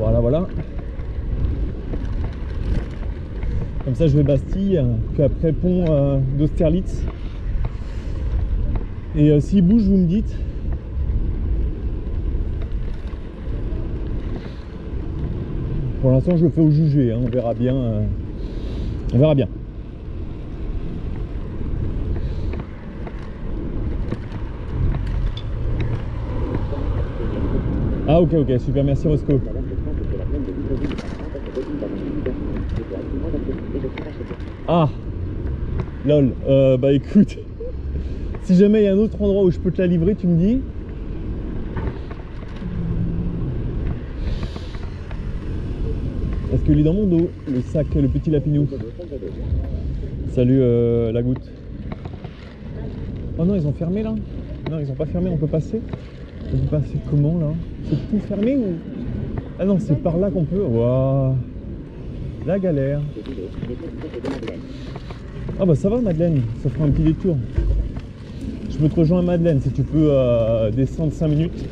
Voilà, voilà. Comme ça, je vais Bastille, puis après pont d'Austerlitz. Et s'il bouge, vous me dites. Pour l'instant, je le fais au jugé, hein. On verra bien. On verra bien. Ah ok, super, merci Roscoe. Ah lol, bah écoute, si jamais il y a un autre endroit où je peux te la livrer, tu me dis. Est-ce qu'il est dans mon dos, le sac, le petit lapinou? Salut la goutte. Oh non, ils ont fermé là? Non, ils ont pas fermé, on peut passer? On peut passer comment là? C'est tout fermé ou? Ah non, c'est par là qu'on peut. Waouh, la galère. Ah bah ça va Madeleine, ça fera un petit détour. Je peux te rejoindre Madeleine si tu peux descendre 5 minutes.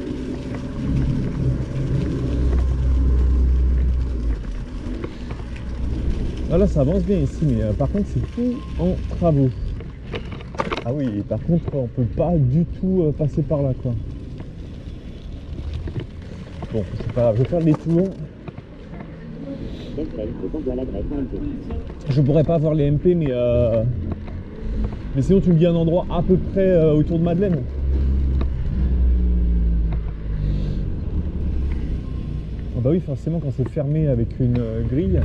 Ah là ça avance bien ici, mais par contre c'est tout en travaux. Ah oui, et par contre on peut pas du tout passer par là quoi. Bon, c'est pas grave, je vais faire le détour. Je pourrais pas voir les MP, mais sinon tu me dis un endroit à peu près autour de Madeleine. Ah bah oui, forcément quand c'est fermé avec une grille,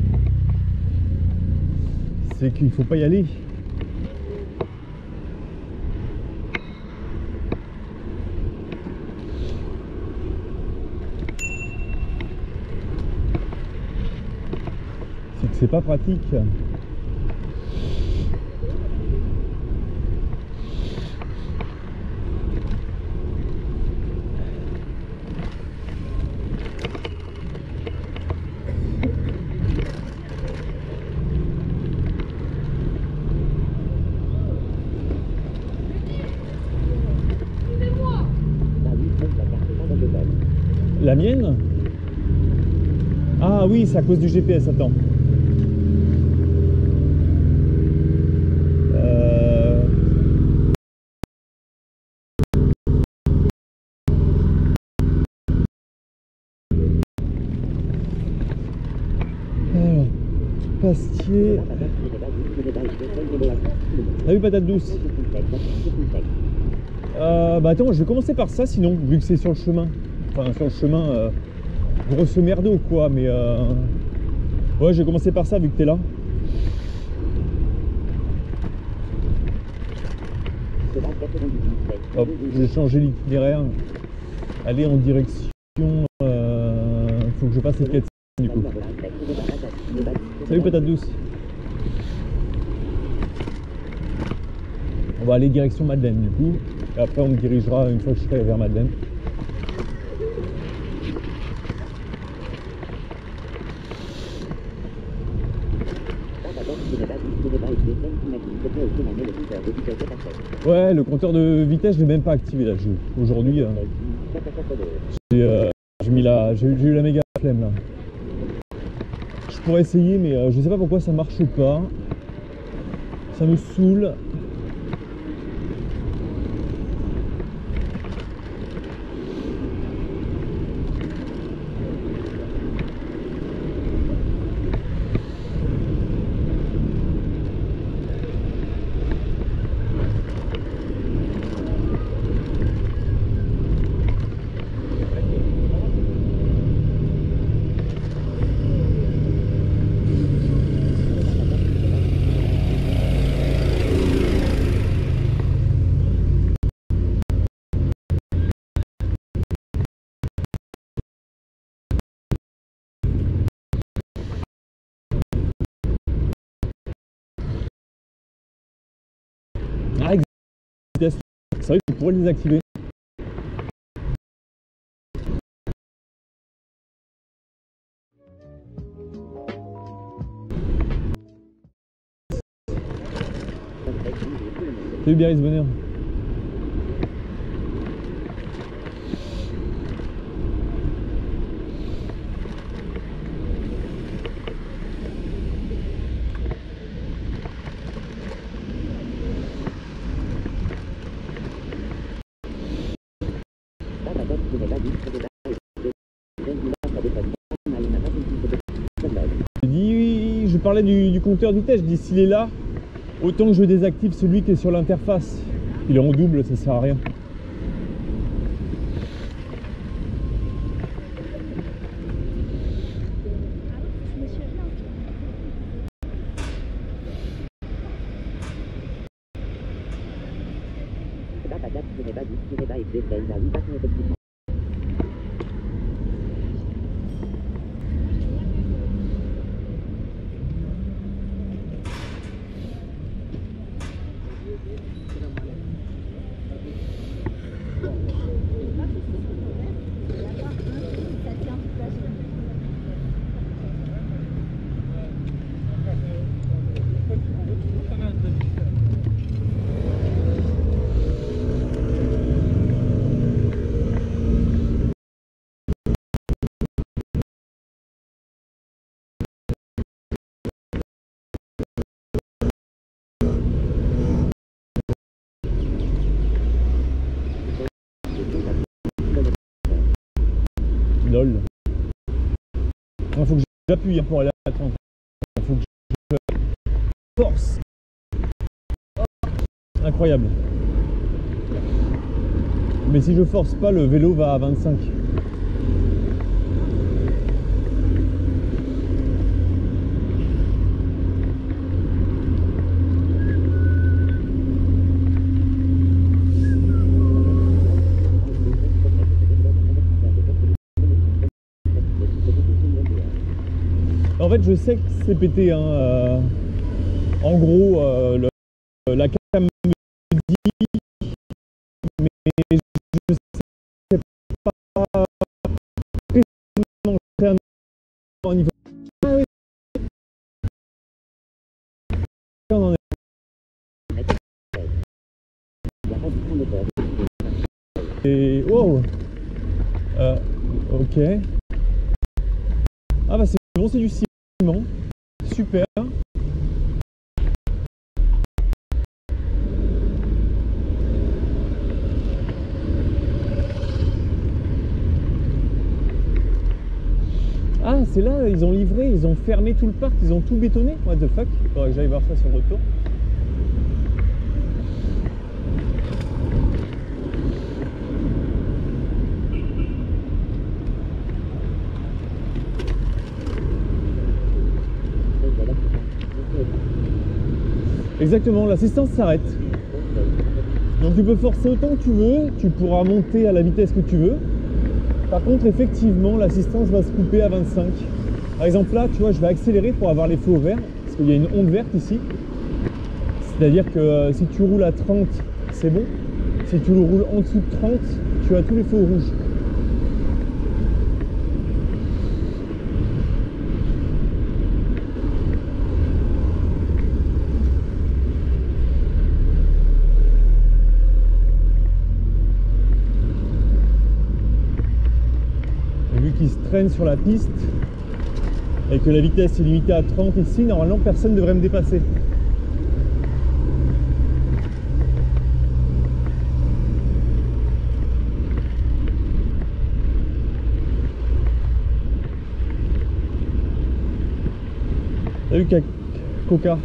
c'est qu'il faut pas y aller. C'est que c'est pas pratique. La mienne? Ah oui, c'est à cause du GPS, attends. Alors, Pastier. Salut patate douce. Bah attends, je vais commencer par ça sinon, vu que c'est sur le chemin. Enfin, sur le chemin, grosso merdo quoi, mais ouais, je vais commencer par ça vu que t'es là. Hop, je vais changer l'itinéraire. Aller en direction. Faut que je passe cette quête du coup. Salut patate douce. On va aller direction Madeleine du coup. Et après on me dirigera une fois que je serai vers Madeleine. Ouais, le compteur de vitesse je l'ai même pas activé là. Aujourd'hui j'ai eu la méga flemme là. Je pourrais essayer mais je sais pas pourquoi ça marche pas. Ça me saoule. Ah, c'est vrai que tu pourrais les désactiver. Salut Biarritz, bonheur. Je parlais du compteur de vitesse, je dis s'il est là, autant que je désactive celui qui est sur l'interface. Il est en double, ça sert à rien. Lol. Il faut que j'appuie pour aller à 30. Il faut que je force. Oh, incroyable. Mais si je force pas, le vélo va à 25. En fait, je sais que c'est pété. Hein, en gros, la cam me dit, mais je sais pas précisément un niveau. Ah oui. On en est. Et wow. Ok. Ah bah c'est bon, c'est du ciment. Super. Ah, c'est là, ils ont livré, ils ont fermé tout le parc, ils ont tout bétonné. What the fuck? Faudrait que j'aille voir ça sur le retour. Exactement, l'assistance s'arrête. Donc tu peux forcer autant que tu veux, tu pourras monter à la vitesse que tu veux. Par contre, effectivement, l'assistance va se couper à 25. Par exemple là, tu vois, je vais accélérer pour avoir les feux au vert, parce qu'il y a une onde verte ici. C'est-à-dire que si tu roules à 30, c'est bon. Si tu roules en dessous de 30, tu as tous les feux rouges. Qui se traîne sur la piste et que la vitesse est limitée à 30 ici, normalement personne ne devrait me dépasser. Salut Coca.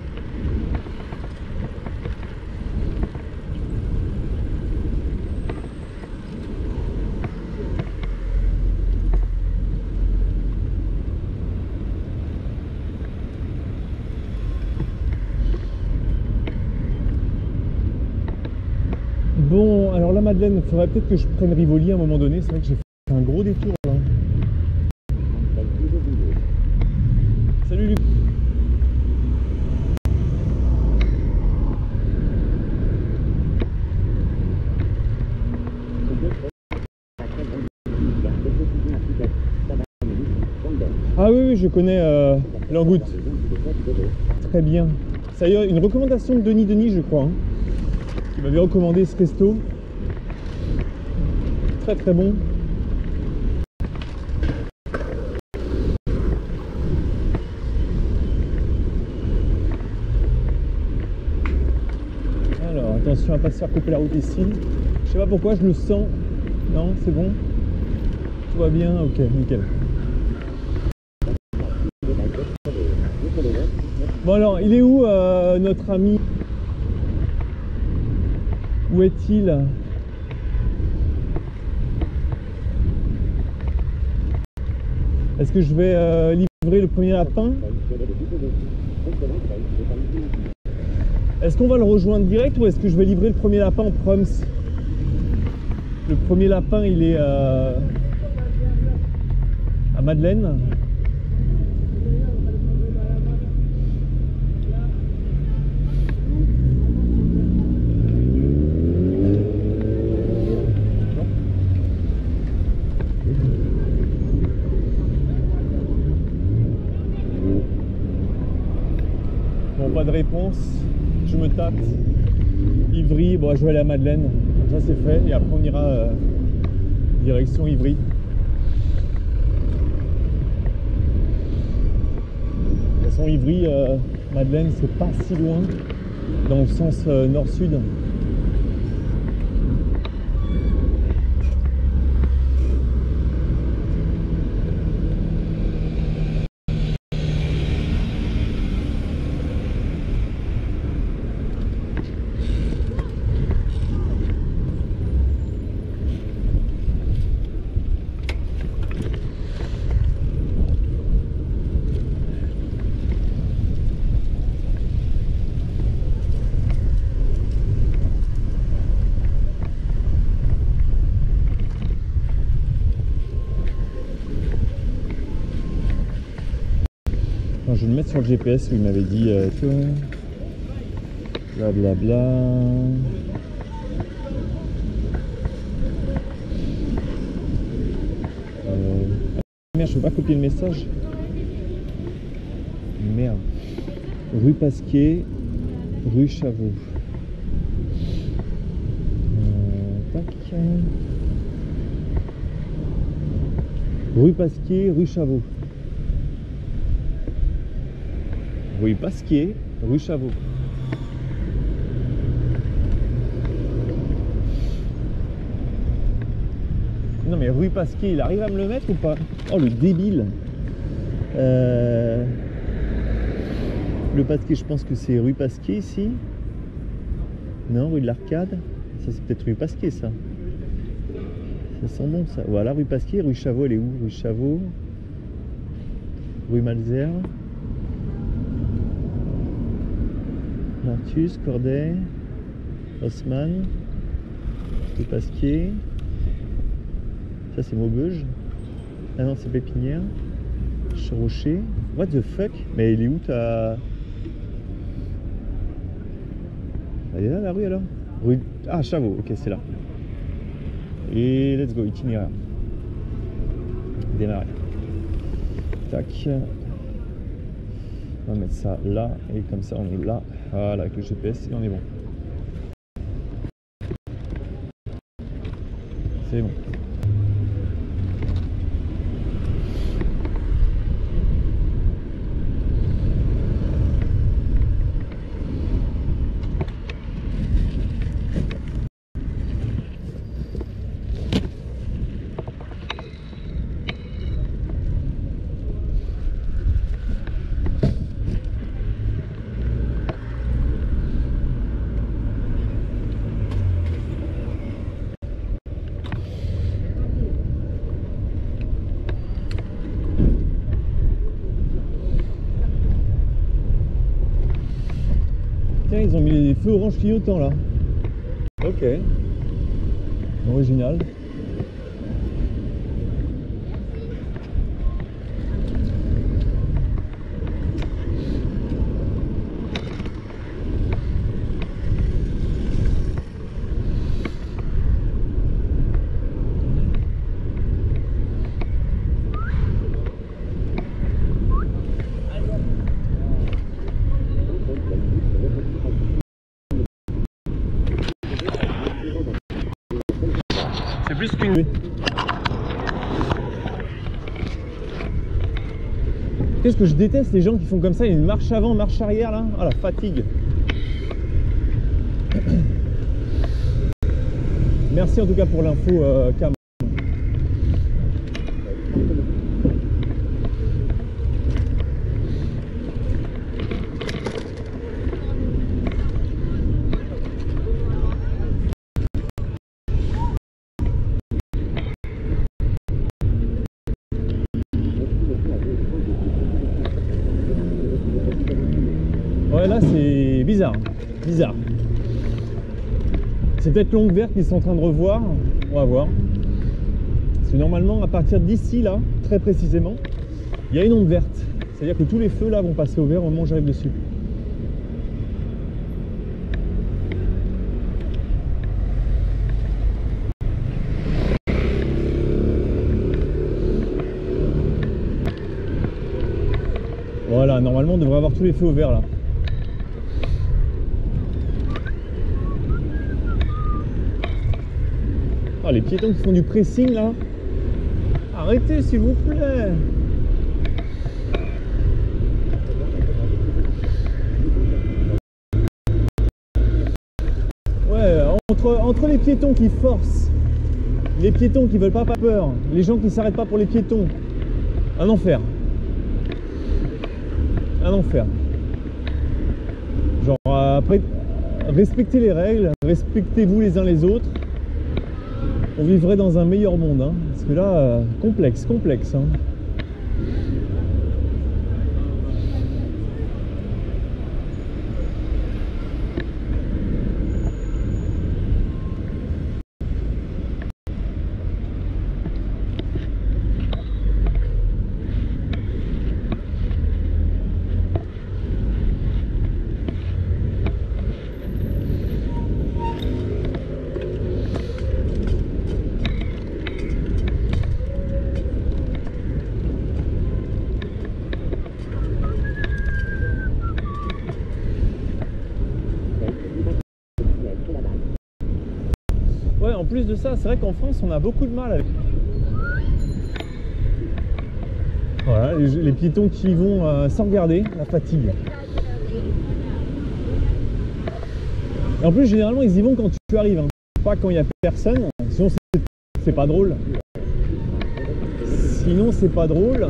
Bon, alors là, Madeleine, il faudrait peut-être que je prenne Rivoli à un moment donné. C'est vrai que j'ai fait un gros détour là. Salut Luc. Ah oui, oui, je connais Langoutte. Très bien. Ça y est, une recommandation de Denis, je crois. Hein. Il m'avait recommandé ce resto. Très très bon. Alors attention à ne pas se faire couper la route ici. Je sais pas pourquoi je le sens. Non, c'est bon. tout va bien, ok, nickel. Bon alors, il est où notre ami? Où est-il? Est-ce que je vais livrer le premier lapin? Est-ce qu'on va le rejoindre direct ou est-ce que je vais livrer le premier lapin en proms? Le premier lapin, il est à Madeleine. Bon, pas de réponse. Je me tâte. Ivry, bon, je vais aller à Madeleine. Ça c'est fait. Et après on ira direction Ivry. De toute façon, Ivry, Madeleine, c'est pas si loin dans le sens nord-sud. Je vais le mettre sur le GPS où il m'avait dit blablabla. Merde, je peux pas copier le message. Merde. Rue Pasquier, rue Chavaux. Tac. Rue Pasquier, rue Chavaux. Rue Pasquier, rue Chavaux. Non mais rue Pasquier, il arrive à me le mettre ou pas? Oh le débile. Le Pasquier, je pense que c'est rue Pasquier ici. Non, rue de l'Arcade. Ça c'est peut-être rue Pasquier ça. Ça sent bon ça. Voilà, rue Pasquier, rue Chavaux, elle est où? Rue Chavaux. Rue Malzerre. Martus, Corday, Haussmann, rue Pasquier. Ça c'est Maubeuge. Ah non, c'est Pépinière. Rocher. What the fuck? Mais il est où ta... Elle est là la rue alors? Rue... Ah, Chavaux, ok, c'est là. Et let's go, itinéraire. Démarrer. Tac. On va mettre ça là, et comme ça on est là. Voilà, avec le GPS, et on est bon. C'est bon. Ils ont mis les feux orange clignotants là. Ok. Original. C'est plus qu'une... Qu'est-ce que je déteste les gens qui font comme ça, il y a une marche avant, marche arrière là. Ah la fatigue. Merci en tout cas pour l'info Cam. bizarre, bizarre. C'est peut-être l'onde verte qu'ils sont en train de revoir. On va voir. Parce que normalement, à partir d'ici, là, très précisément, il y a une onde verte. C'est-à-dire que tous les feux là vont passer au vert au moment où j'arrive dessus. Voilà, normalement on devrait avoir tous les feux au vert là. Ah, les piétons qui font du pressing là. Arrêtez s'il vous plaît. Ouais, entre les piétons qui forcent, les piétons qui veulent pas peur, les gens qui s'arrêtent pas pour les piétons, un enfer. Un enfer. Genre après, respectez les règles, respectez-vous les uns les autres. On vivrait dans un meilleur monde, hein. Parce que là, complexe, hein. Ouais, en plus de ça, c'est vrai qu'en France, on a beaucoup de mal avec... Voilà, les piétons qui vont sans regarder, la fatigue. Et en plus, généralement, ils y vont quand tu arrives, hein. Pas quand il n'y a personne, sinon c'est pas drôle. Sinon, c'est pas drôle.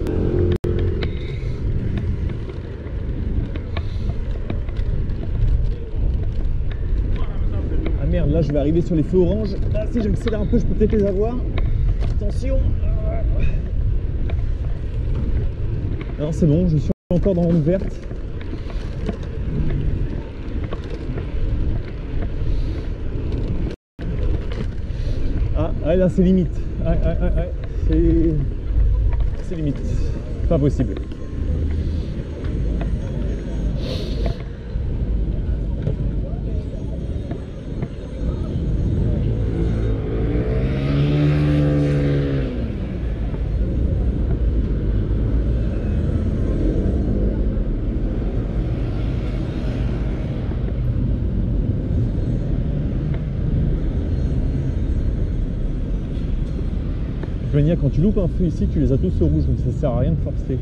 Ah merde, là je vais arriver sur les feux orange. Là, si j'accélère un peu, je peux peut-être les avoir. Attention. Non, c'est bon, je suis encore dans l'onde verte. Ah, là c'est limite. C'est limite. Pas possible. De toute manière, quand tu loupes un feu ici, tu les as tous au rouge, donc ça sert à rien de forcer.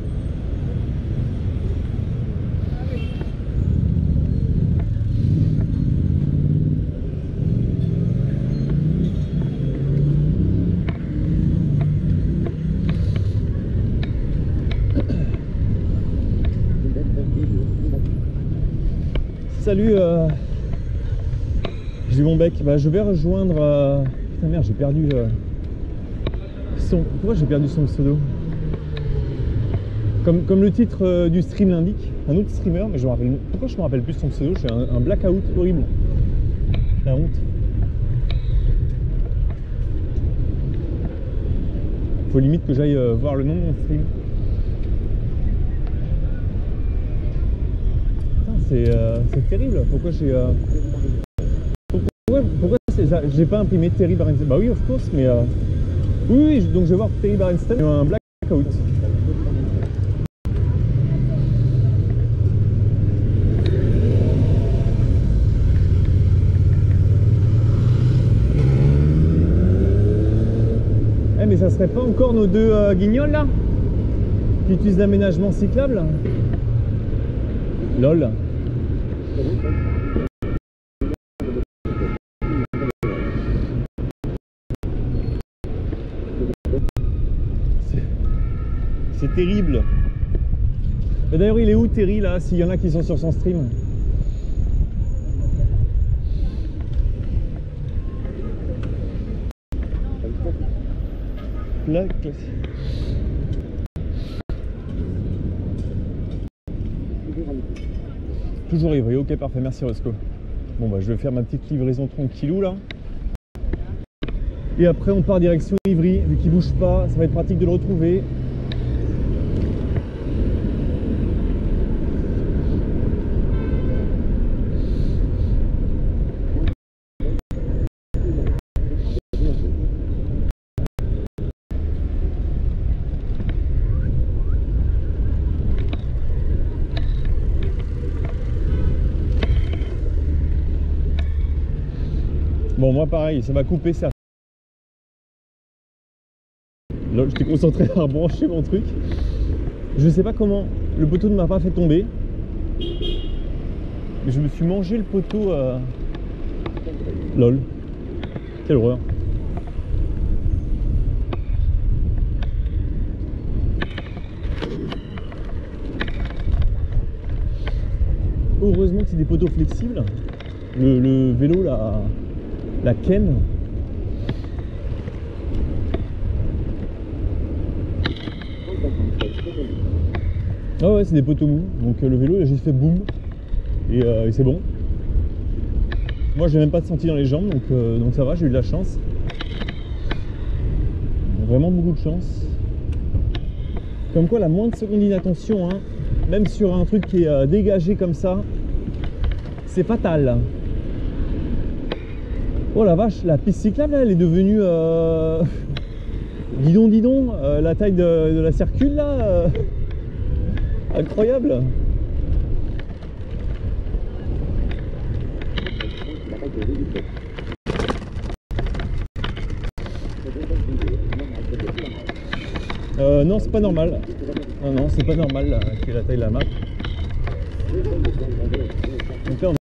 Salut, j'ai mon bec. Bah, je vais rejoindre. Putain merde, j'ai perdu. Pourquoi j'ai perdu son pseudo? Comme le titre du stream l'indique, un autre streamer, mais je me rappelle. Pourquoi je me rappelle plus son pseudo? J'ai un blackout horrible. La honte. Faut limite que j'aille voir le nom de mon stream. C'est terrible. Pourquoi j'ai pourquoi j'ai pas imprimé Terry Barenstein? Bah oui, of course, mais oui, donc je vais voir Terry Barenstein, il y a un blackout. Eh, mais ça serait pas encore nos deux guignols là qui utilisent l'aménagement cyclable? Lol. C'est terrible. Mais d'ailleurs, il est où Terry là, s'il y en a qui sont sur son stream? Là, Toujours Ivry, ok parfait, merci Roscoe. Bon bah je vais faire ma petite livraison tranquillou là. Et après on part direction Ivry, vu qu'il bouge pas, ça va être pratique de le retrouver. Bon moi pareil, ça m'a coupé ça. Là j'étais concentré à rebrancher mon truc. Je sais pas comment, le poteau ne m'a pas fait tomber. Mais je me suis mangé le poteau lol. Quelle horreur. Heureusement que c'est des poteaux flexibles. Le vélo, la Ken. Ah ouais, c'est des poteaux mous. Donc le vélo, là, j'ai fait boum. Et c'est bon. Moi, j'ai même pas de senti dans les jambes. Donc ça va, j'ai eu de la chance. Vraiment beaucoup de chance. Comme quoi, la moindre seconde d'inattention, hein, même sur un truc qui est dégagé comme ça, c'est fatal. Oh la vache, la piste cyclable, là, elle est devenue dis donc, la taille de la circule là, incroyable. Non, c'est pas normal. Non, c'est pas normal là, qui est la taille de la map. Donc là, on...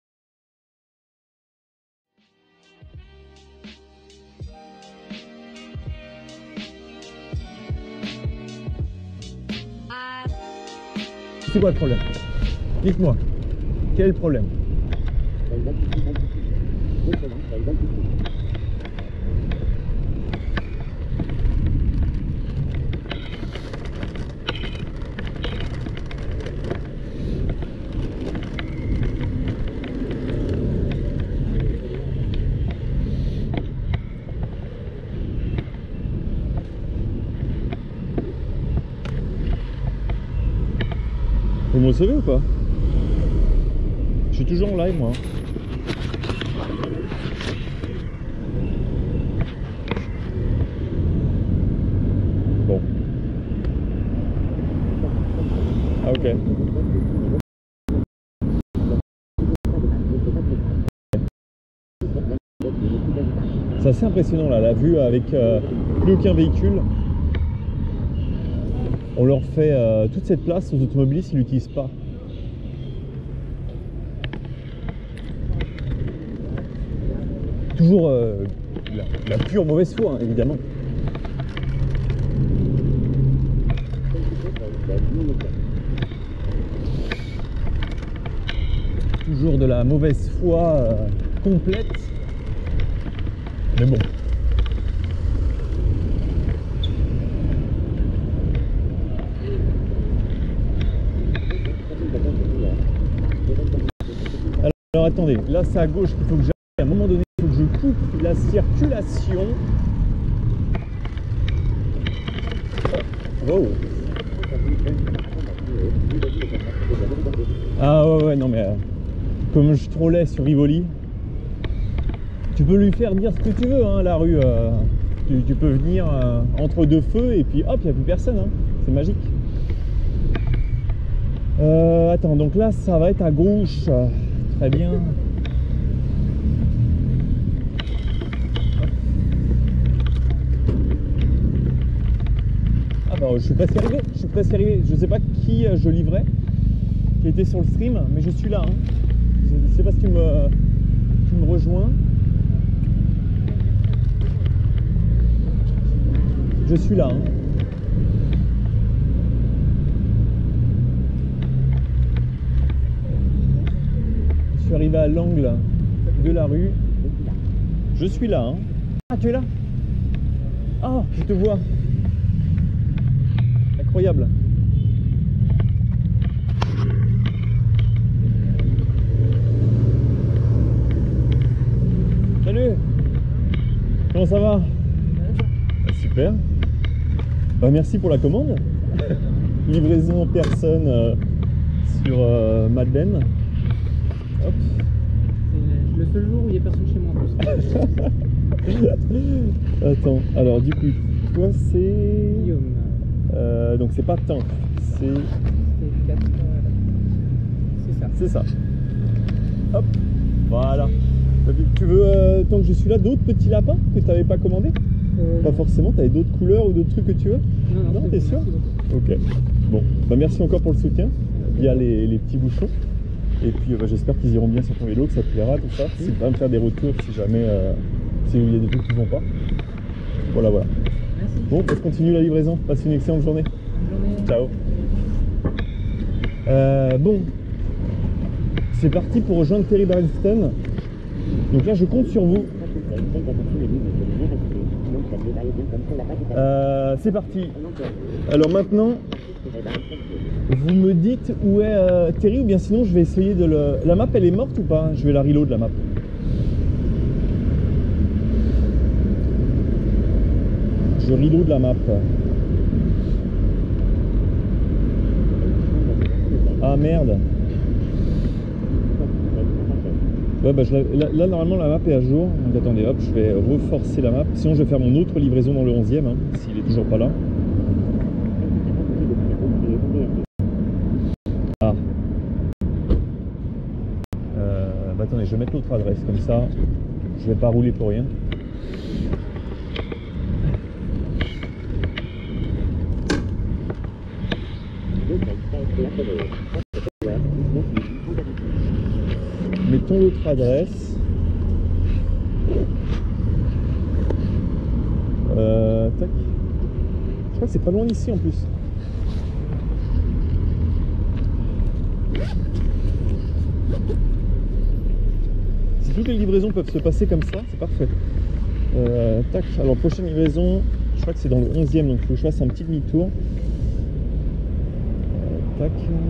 C'est quoi le problème? Dites-moi, quel est le problème? Vous me recevez ou pas? Je suis toujours en live moi. Bon. Ah ok. C'est assez impressionnant là, la vue avec plus aucun véhicule. On leur fait toute cette place aux automobilistes, ils l'utilisent pas. Toujours la pure mauvaise foi, hein, évidemment. Toujours de la mauvaise foi complète. Mais bon. Alors attendez, là c'est à gauche qu'il faut que j'aille. À un moment donné, il faut que je coupe la circulation. Wow. Ah ouais, non mais comme je trollais sur Rivoli, tu peux lui faire dire ce que tu veux, hein, la rue. Tu peux venir entre deux feux et puis hop, il n'y a plus personne. Hein. C'est magique. Attends, donc là ça va être à gauche. Très bien. Ah bah je suis presque arrivé, je sais pas qui je livrais, qui était sur le stream, mais je suis là. Hein. Je sais pas si tu me rejoins. Je suis là. Hein. Je suis arrivé à l'angle de la rue. Je suis là. Hein. Ah, tu es là? Ah, je te vois. Incroyable. Salut. Comment ça va? Ah, super. Bah, merci pour la commande. Livraison en personne sur Madeleine. Hop. C'est le seul jour où il n'y a personne chez moi en plus. Attends, alors du coup, toi c'est... Guillaume. Donc c'est pas Temple, c'est... C'est ça. C'est ça. Hop, voilà. Tu veux, tant que je suis là, d'autres petits lapins que tu n'avais pas commandé? Pas forcément, tu avais d'autres couleurs ou d'autres trucs que tu veux? Non, t'es sûr? Ok. Bon, bah merci encore pour le soutien via les petits bouchons. Et puis bah, j'espère qu'ils iront bien sur ton vélo, que ça te plaira, tout ça. N'hésite pas à me faire des retours si jamais il y a des trucs qui vont pas. Voilà, voilà. Merci. Bon, je continue la livraison. Passe une excellente journée. Bonne journée. Ciao. Bon, c'est parti pour rejoindre Terry Barenston. Donc là, je compte sur vous. C'est parti. Alors maintenant, vous me dites où est Terry, ou bien sinon je vais essayer de le... La map, elle est morte ou pas? Je vais la reload, la map. Je reload la map. Ah merde. Ouais, bah, là normalement la map est à jour. Donc attendez, hop, je vais reforcer la map. Sinon je vais faire mon autre livraison dans le 11e, hein, s'il est toujours pas là. Ah. Bah attendez, je vais mettre l'autre adresse, comme ça je vais pas rouler pour rien. Mettons l'autre adresse. Tac. Je crois que c'est pas loin d'ici en plus. Si toutes les livraisons peuvent se passer comme ça, c'est parfait. Tac. Alors prochaine livraison, je crois que c'est dans le 11e, donc il faut que je fasse un petit demi-tour. Tac.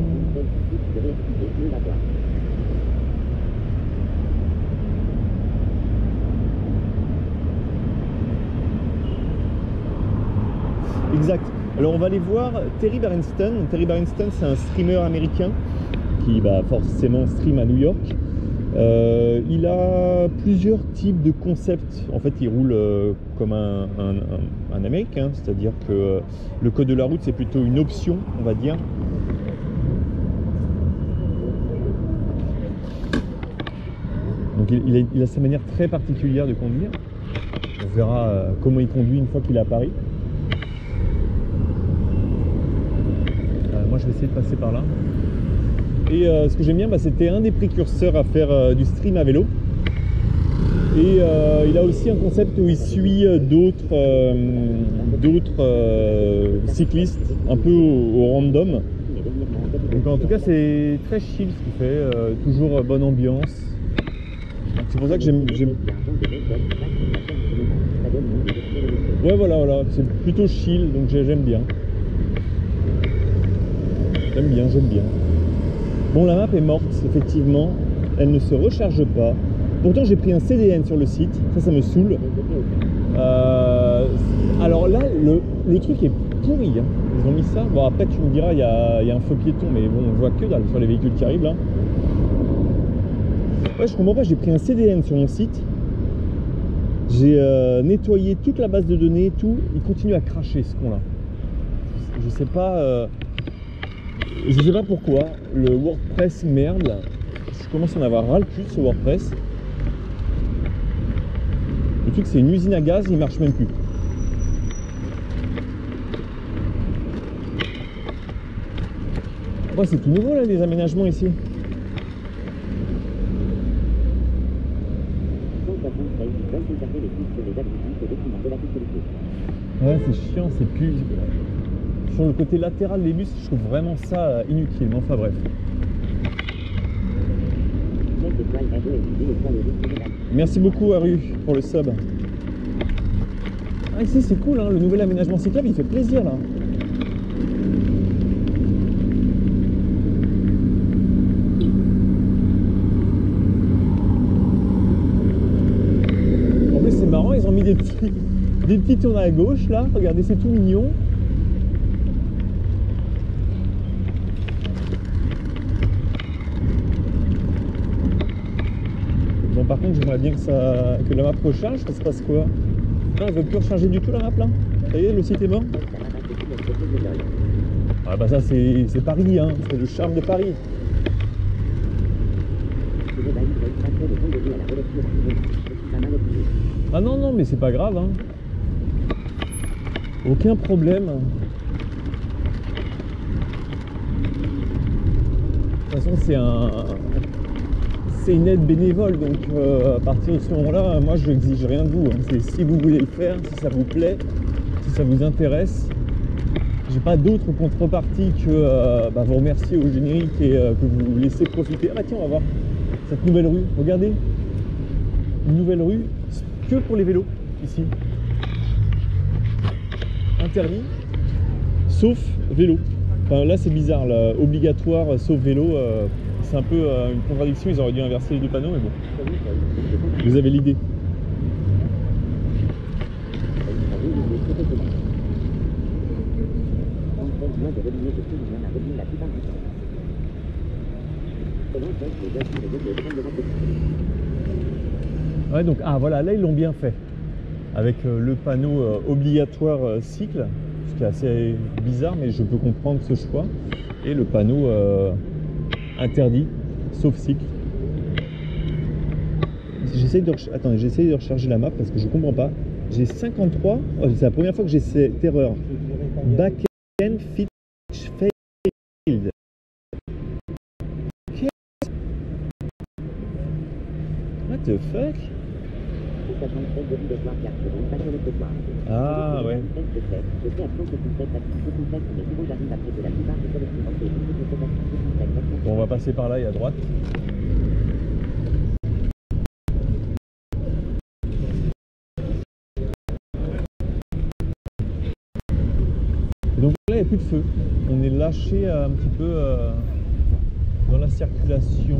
Exact. Alors on va aller voir Terry Barenston. Terry Barenston, c'est un streamer américain qui forcément stream à New York. Il a plusieurs types de concepts. En fait, il roule comme un Américain, c'est-à-dire que le code de la route, c'est plutôt une option, on va dire. Donc il a sa manière très particulière de conduire. On verra comment il conduit une fois qu'il est à Paris. Moi je vais essayer de passer par là. Et ce que j'aime bien, c'était un des précurseurs à faire du stream à vélo. Et il a aussi un concept où il suit d'autres cyclistes un peu au random. Donc en tout cas c'est très chill ce qu'il fait, toujours bonne ambiance. C'est pour ça que j'aime... Ouais voilà, c'est plutôt chill, donc j'aime bien. J'aime bien. Bon, la map est morte, effectivement. Elle ne se recharge pas. Pourtant, j'ai pris un CDN sur le site. Ça me saoule. Alors là, le truc est pourri. Hein. Ils ont mis ça. Bon, après, tu me diras, il y a un feu piéton, mais bon, on voit que dalle sur les véhicules qui arrivent là. Ouais, je comprends pas. J'ai pris un CDN sur mon site. J'ai nettoyé toute la base de données, tout. Il continue à cracher, ce con-là. Je sais pas... Je sais pas pourquoi, le WordPress merde, je commence à en avoir ras le cul de ce WordPress. Le truc c'est une usine à gaz, il marche même plus. Après c'est tout nouveau là les aménagements ici. Ouais c'est chiant, c'est plus... Sur le côté latéral des bus, je trouve vraiment ça inutile, mais enfin bref. Merci beaucoup Aru pour le sub. Ah ici c'est cool, hein, le nouvel aménagement cyclable il fait plaisir là. des petits tours à gauche là, regardez, c'est tout mignon. Bon, par contre, j'aimerais bien que la map recharge, ça se passe quoi? Non, elle veut plus recharger du tout la map là. Ça y est, le site est mort. Ah bah ça c'est Paris, hein, c'est le charme de Paris. Ah non, non, mais c'est pas grave, hein. Aucun problème. De toute façon, c'est une aide bénévole, donc à partir de ce moment-là, moi je n'exige rien de vous. Hein. C'est si vous voulez le faire, si ça vous plaît, si ça vous intéresse. J'ai pas d'autre contrepartie que vous remercier au générique et que vous laisser profiter. Ah bah tiens, on va voir cette nouvelle rue. Regardez, une nouvelle rue que pour les vélos ici. Interdit, sauf vélo. Enfin là c'est bizarre, là, obligatoire sauf vélo. C'est un peu une contradiction. Ils auraient dû inverser les deux panneaux, mais bon. Vous avez l'idée. Ouais, donc ah voilà, là ils l'ont bien fait avec le panneau obligatoire cycle, ce qui est assez bizarre, mais je peux comprendre ce choix, et le panneau interdit sauf cycle. J'essaye de recharger la map parce que je comprends pas. J'ai 53, oh, c'est la première fois que j'ai cette erreur. Backend fetch failed. What the fuck? Ah ouais. Bon, on va passer par là et à droite. Donc là, il n'y a plus de feu. On est lâché un petit peu dans la circulation.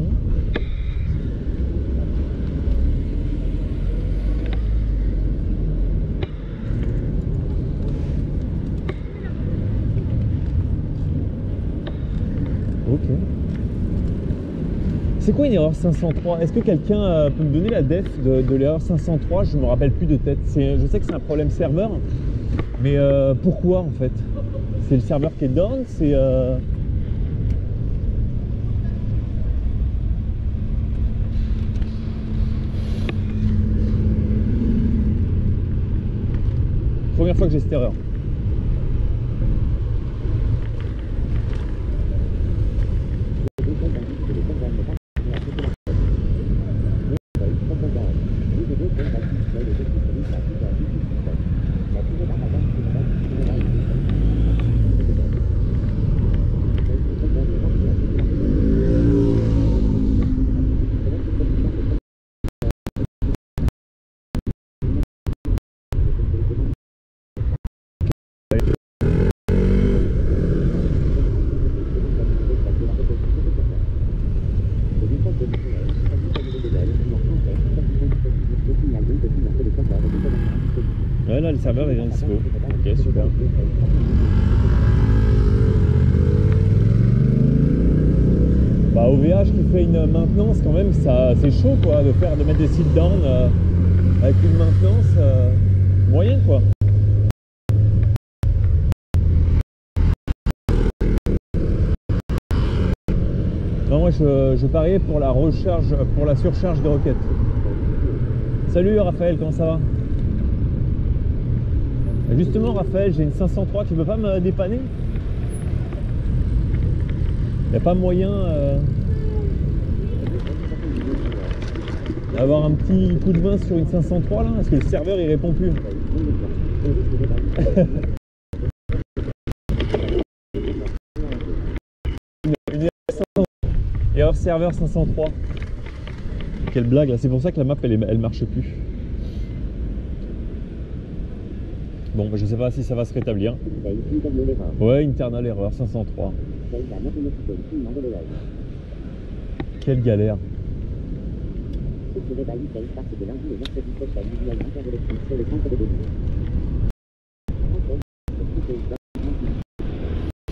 Ok. C'est quoi une erreur 503? Est-ce que quelqu'un peut me donner la def de l'erreur 503? Je ne me rappelle plus de tête. Je sais que c'est un problème serveur, mais pourquoi en fait? C'est le serveur qui est down? C'est première fois que j'ai cette erreur. Ouais, là le serveur est bien dispo. Ok, super. Bah OVH qui fait une maintenance quand même, ça c'est chaud quoi, de mettre des sit down avec une maintenance moyenne quoi. Non, moi je pariais pour la recharge, pour la surcharge de roquettes. Salut Raphaël, comment ça va? Justement Raphaël, j'ai une 503, tu peux pas me dépanner? Il n'y a pas moyen d'avoir un petit coup de main sur une 503 là? Parce que le serveur il répond plus. une erreur serveur 503. Quelle blague là, c'est pour ça que la map elle marche plus. Bon, je sais pas si ça va se rétablir. Ouais, internal erreur 503. Quelle galère.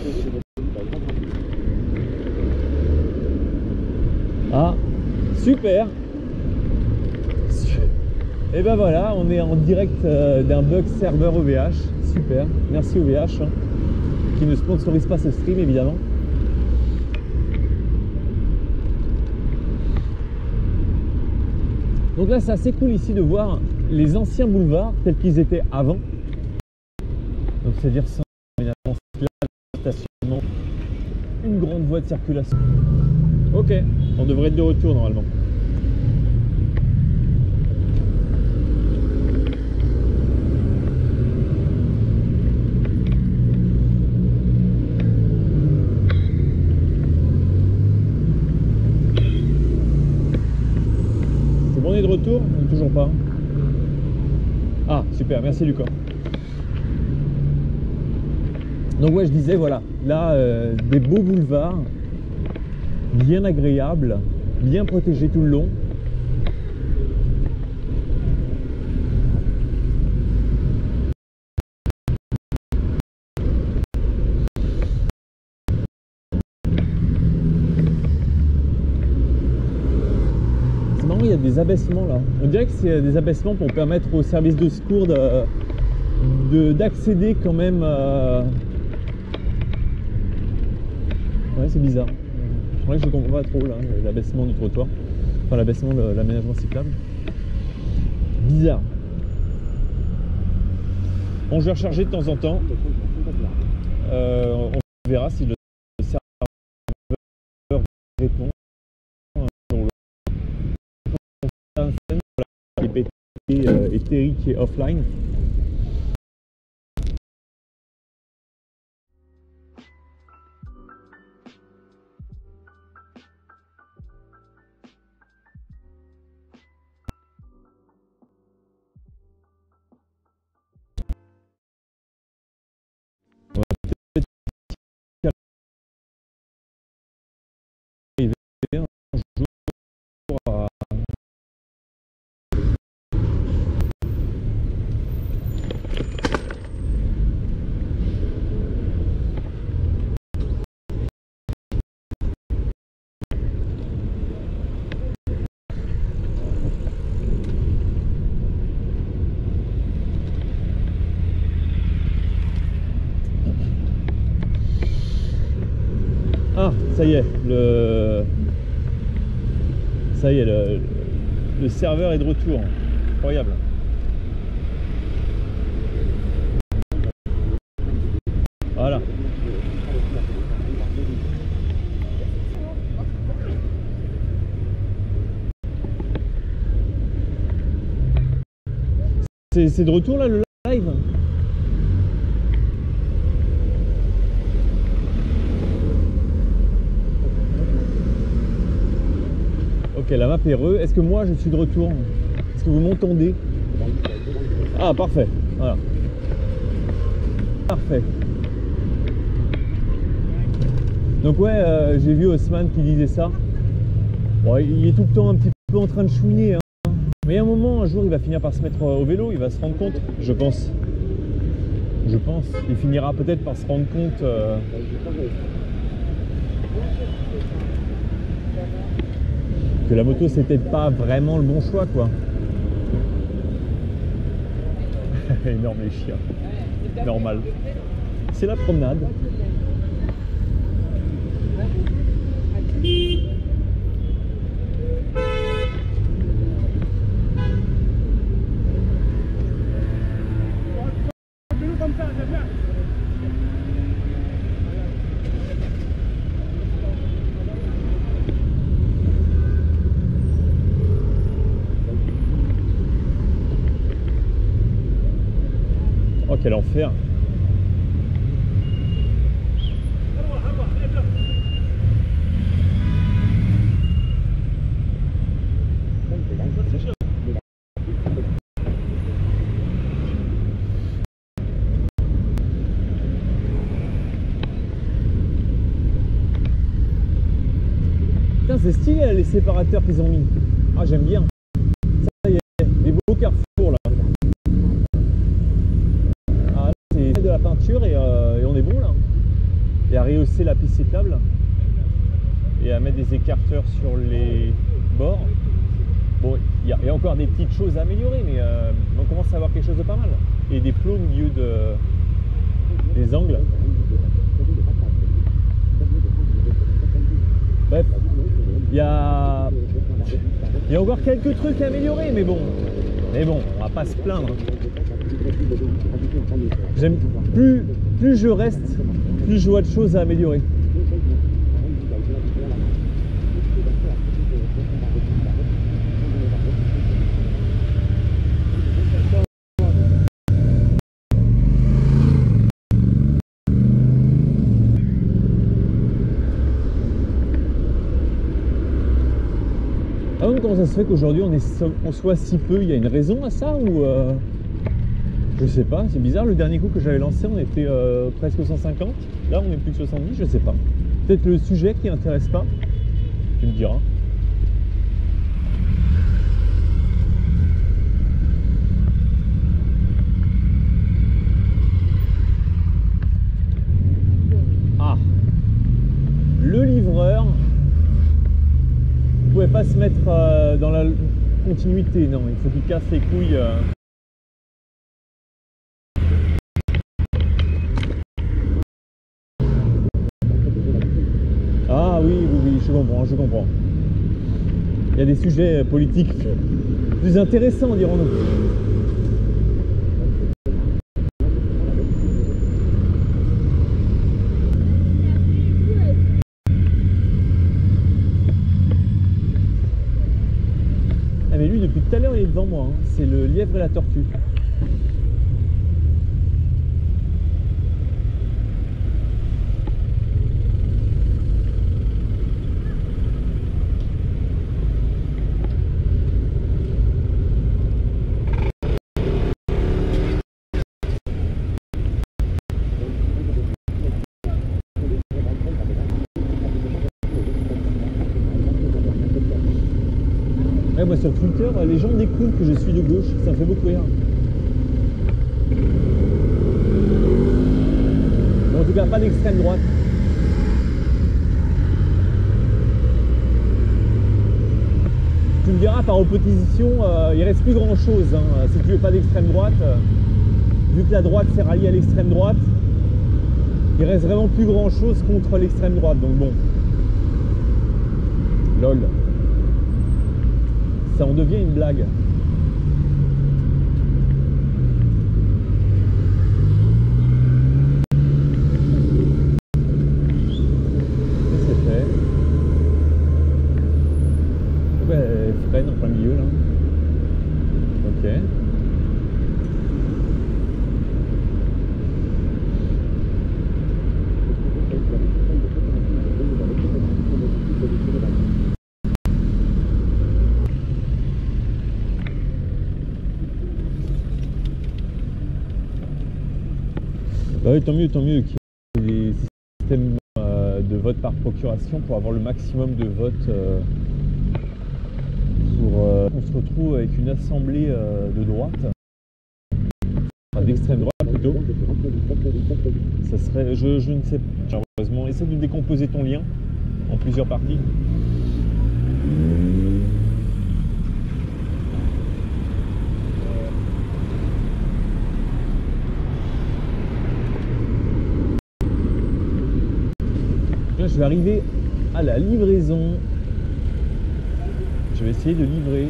Ah, super. Et ben voilà, on est en direct d'un bug serveur OVH. Super, merci OVH, hein, qui ne sponsorise pas ce stream évidemment. Donc là, c'est assez cool ici de voir les anciens boulevards tels qu'ils étaient avant. Donc c'est-à-dire sans évidemment stationnement, une grande voie de circulation. Ok, on devrait être de retour normalement. C'est bon, on est de retour ou toujours pas? Ah, super, merci Lucas. Donc ouais, je disais, voilà, là, des beaux boulevards, bien agréables, bien protégés tout le long. C'est marrant, il y a des abaissements là. On dirait que c'est des abaissements pour permettre aux services de secours d'accéder quand même. Ouais, c'est bizarre. Je crois que je comprends pas trop là, l'abaissement du trottoir. Enfin, l'abaissement de l'aménagement cyclable. Bizarre. Bon, je vais recharger de temps en temps. On verra si le serveur répond. Qui est pété et Terry qui est offline. Ah, ça y est, le serveur est de retour. Incroyable. Voilà. C'est de retour là le live? Ok, la map est re. Est-ce que moi je suis de retour? Est-ce que vous m'entendez? Ah, parfait. Voilà. Parfait. Donc ouais, j'ai vu Haussmann qui disait ça. Bon, il est tout le temps un petit peu en train de chouiner, hein. Mais à un moment, un jour, il va finir par se mettre au vélo, il va se rendre compte, je pense. Je pense. Il finira peut-être par se rendre compte que la moto, c'était pas vraiment le bon choix, quoi. Énorme les chiens. Normal. C'est la promenade. Oh, quel enfer! Putain, c'est stylé les séparateurs qu'ils ont mis. Ah, j'aime bien. Ça y est, des beaux carrefours là. Ah, c'est de la peinture et on est bon là. et à rehausser la piste cyclable et à mettre des écarteurs sur les bords. Bon, il y a encore des petites choses à améliorer, mais on commence à avoir quelque chose de pas mal. Et des plots au milieu des angles. Bref, il y a encore quelques trucs à améliorer, mais bon, on va pas se plaindre. J'aime plus je reste, plus je vois de choses à améliorer. Ah oui, comment ça se fait qu'aujourd'hui on soit si peu? Il y a une raison à ça ou je sais pas, c'est bizarre. Le dernier coup que j'avais lancé, on était presque 150. Là, on est plus que 70, je sais pas. Peut-être le sujet qui intéresse pas. Tu me diras. Ah, le livreur ne pouvait pas se mettre dans la continuité. Non, il faut qu'il casse les couilles. Ah oui, je comprends. Il y a des sujets politiques plus intéressants, dirons-nous. Ah mais lui, depuis tout à l'heure, il est devant moi. Hein. C'est le lièvre et la tortue. Ouais, moi sur Twitter, les gens découvrent que je suis de gauche, ça me fait beaucoup rire. Mais en tout cas, pas d'extrême droite. Tu me diras, par opposition, il reste plus grand chose. Hein. Si tu veux pas d'extrême droite, vu que la droite s'est ralliée à l'extrême droite, il reste vraiment plus grand chose contre l'extrême droite. Donc bon. Lol. Ça en devient une blague. C'est fait. Ouais, elle freine en plein milieu là. Ok. Bah oui, tant mieux qu'il y ait des systèmes de vote par procuration pour avoir le maximum de votes on se retrouve avec une assemblée de droite, enfin, d'extrême droite plutôt. Ça serait, je ne sais pas, heureusement, essaie de décomposer ton lien en plusieurs parties. Là, je vais arriver à la livraison. Je vais essayer de livrer.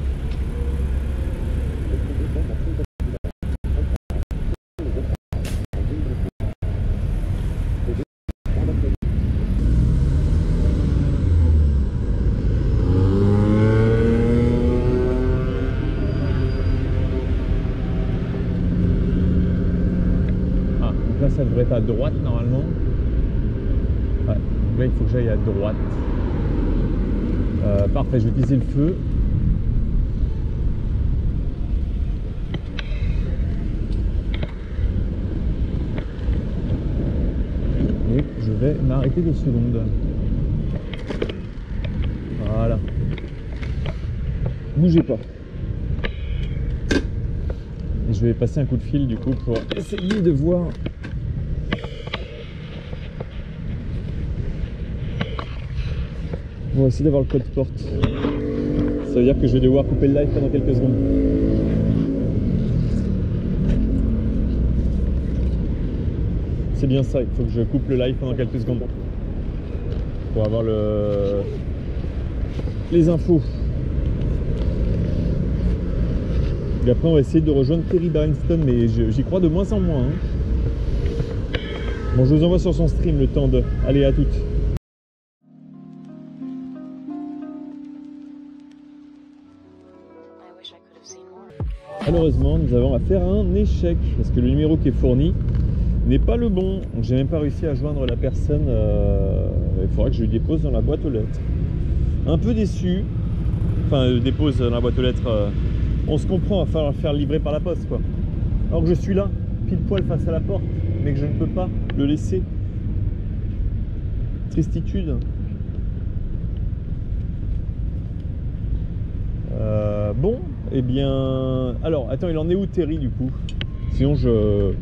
Ah, donc là ça devrait être à droite normalement. Ouais, donc là il faut que j'aille à droite. Parfait, je vais utiliser le feu. Et je vais m'arrêter 2 secondes. Voilà. Bougez pas. Et je vais passer un coup de fil du coup pour essayer de voir On va essayer d'avoir le code porte. Ça veut dire que je vais devoir couper le live pendant quelques secondes. C'est bien ça, il faut que je coupe le live pendant quelques secondes pour avoir les infos. Et après on va essayer de rejoindre Terry Barrington, mais j'y crois de moins en moins. Hein. Bon, je vous envoie sur son stream le temps de... Allez, à toutes. Malheureusement, nous avons à faire un échec parce que le numéro qui est fourni n'est pas le bon. Donc j'ai même pas réussi à joindre la personne. Il faudra que je lui dépose dans la boîte aux lettres. Un peu déçu. Enfin, dépose dans la boîte aux lettres. On se comprend, il va falloir le faire livrer par la poste, quoi. Alors que je suis là, pile poil face à la porte, mais que je ne peux pas le laisser. Tristitude. Bon, eh bien... Alors, attends, il en est où Terry du coup? Sinon je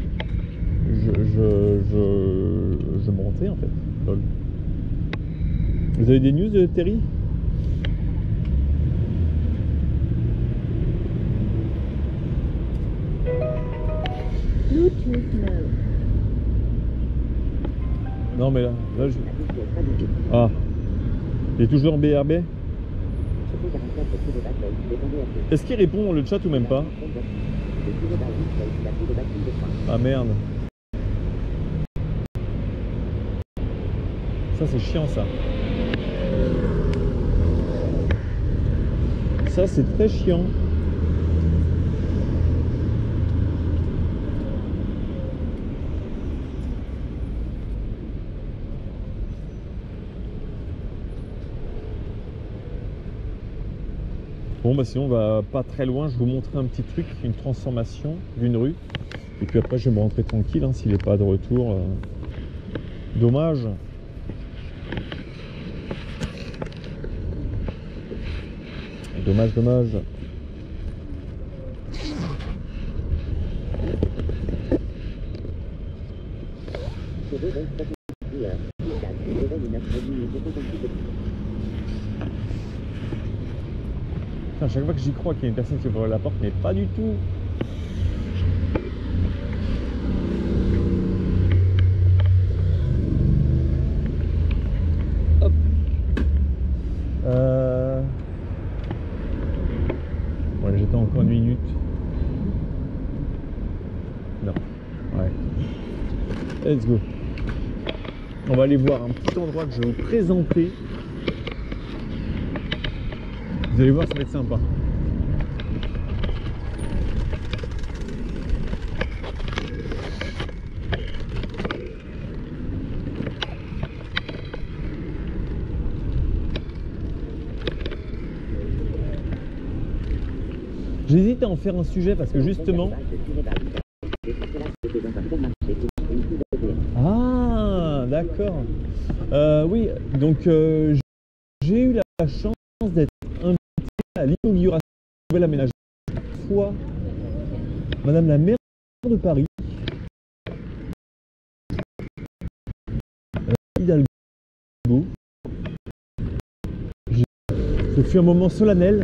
me rentais en fait. Lol. Vous avez des news de Terry? Non mais là je... Ah, il est toujours en BRB? Est-ce qu'il répond le chat ou même pas? Ah merde. Ça c'est chiant ça. Ça c'est très chiant. Bon bah sinon on va pas très loin, je vais vous montrer un petit truc, une transformation d'une rue. Et puis après je vais me rentrer tranquille hein, s'il n'est pas de retour. Dommage. Dommage, dommage. À chaque fois que j'y crois qu'il y a une personne qui ouvre la porte, mais pas du tout. Hop. Bon, j'attends encore une minute. Non. Ouais. Let's go. On va aller voir un petit endroit que je vais vous présenter. Vous allez voir, ça va être sympa. J'hésite à en faire un sujet parce que justement... Ah, d'accord. Oui, donc j'ai eu la chance d'être à l'inauguration du nouvel aménagement. Fois Madame la maire de Paris, Hidalgo. Ce fut un moment solennel.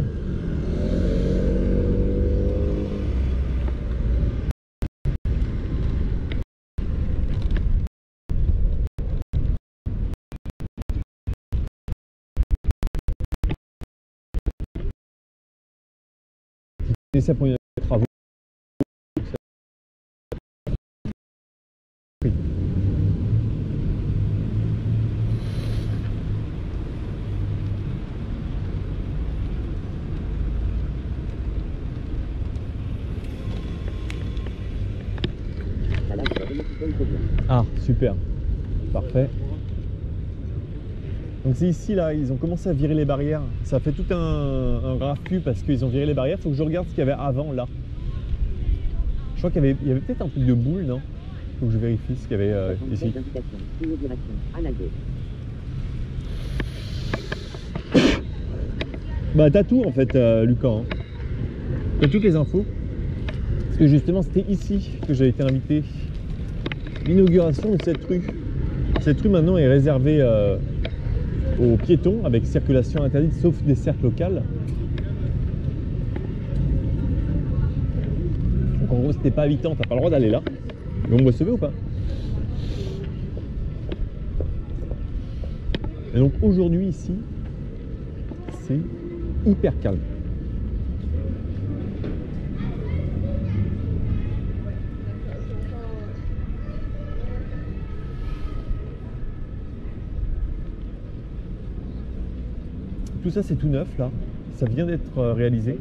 Et ça pour les travaux. Oui. Ah, super. Parfait. Donc c'est ici, là, ils ont commencé à virer les barrières. Ça fait tout un raffut parce qu'ils ont viré les barrières. Il faut que je regarde ce qu'il y avait avant, là. Je crois qu'il y avait peut-être un truc de boule, non? Il faut que je vérifie ce qu'il y avait ici. Bah t'as tout en fait, Lucan. Hein. T'as toutes les infos. Parce que justement, c'était ici que j'avais été invité. L'inauguration de cette rue. Cette rue maintenant est réservée aux piétons avec circulation interdite sauf des cercles locales. Donc en gros, si t'es pas habitant, t'as pas le droit d'aller là. Mais on me recevait ou pas? Et donc aujourd'hui ici, c'est hyper calme. Tout ça c'est tout neuf là, ça vient d'être réalisé.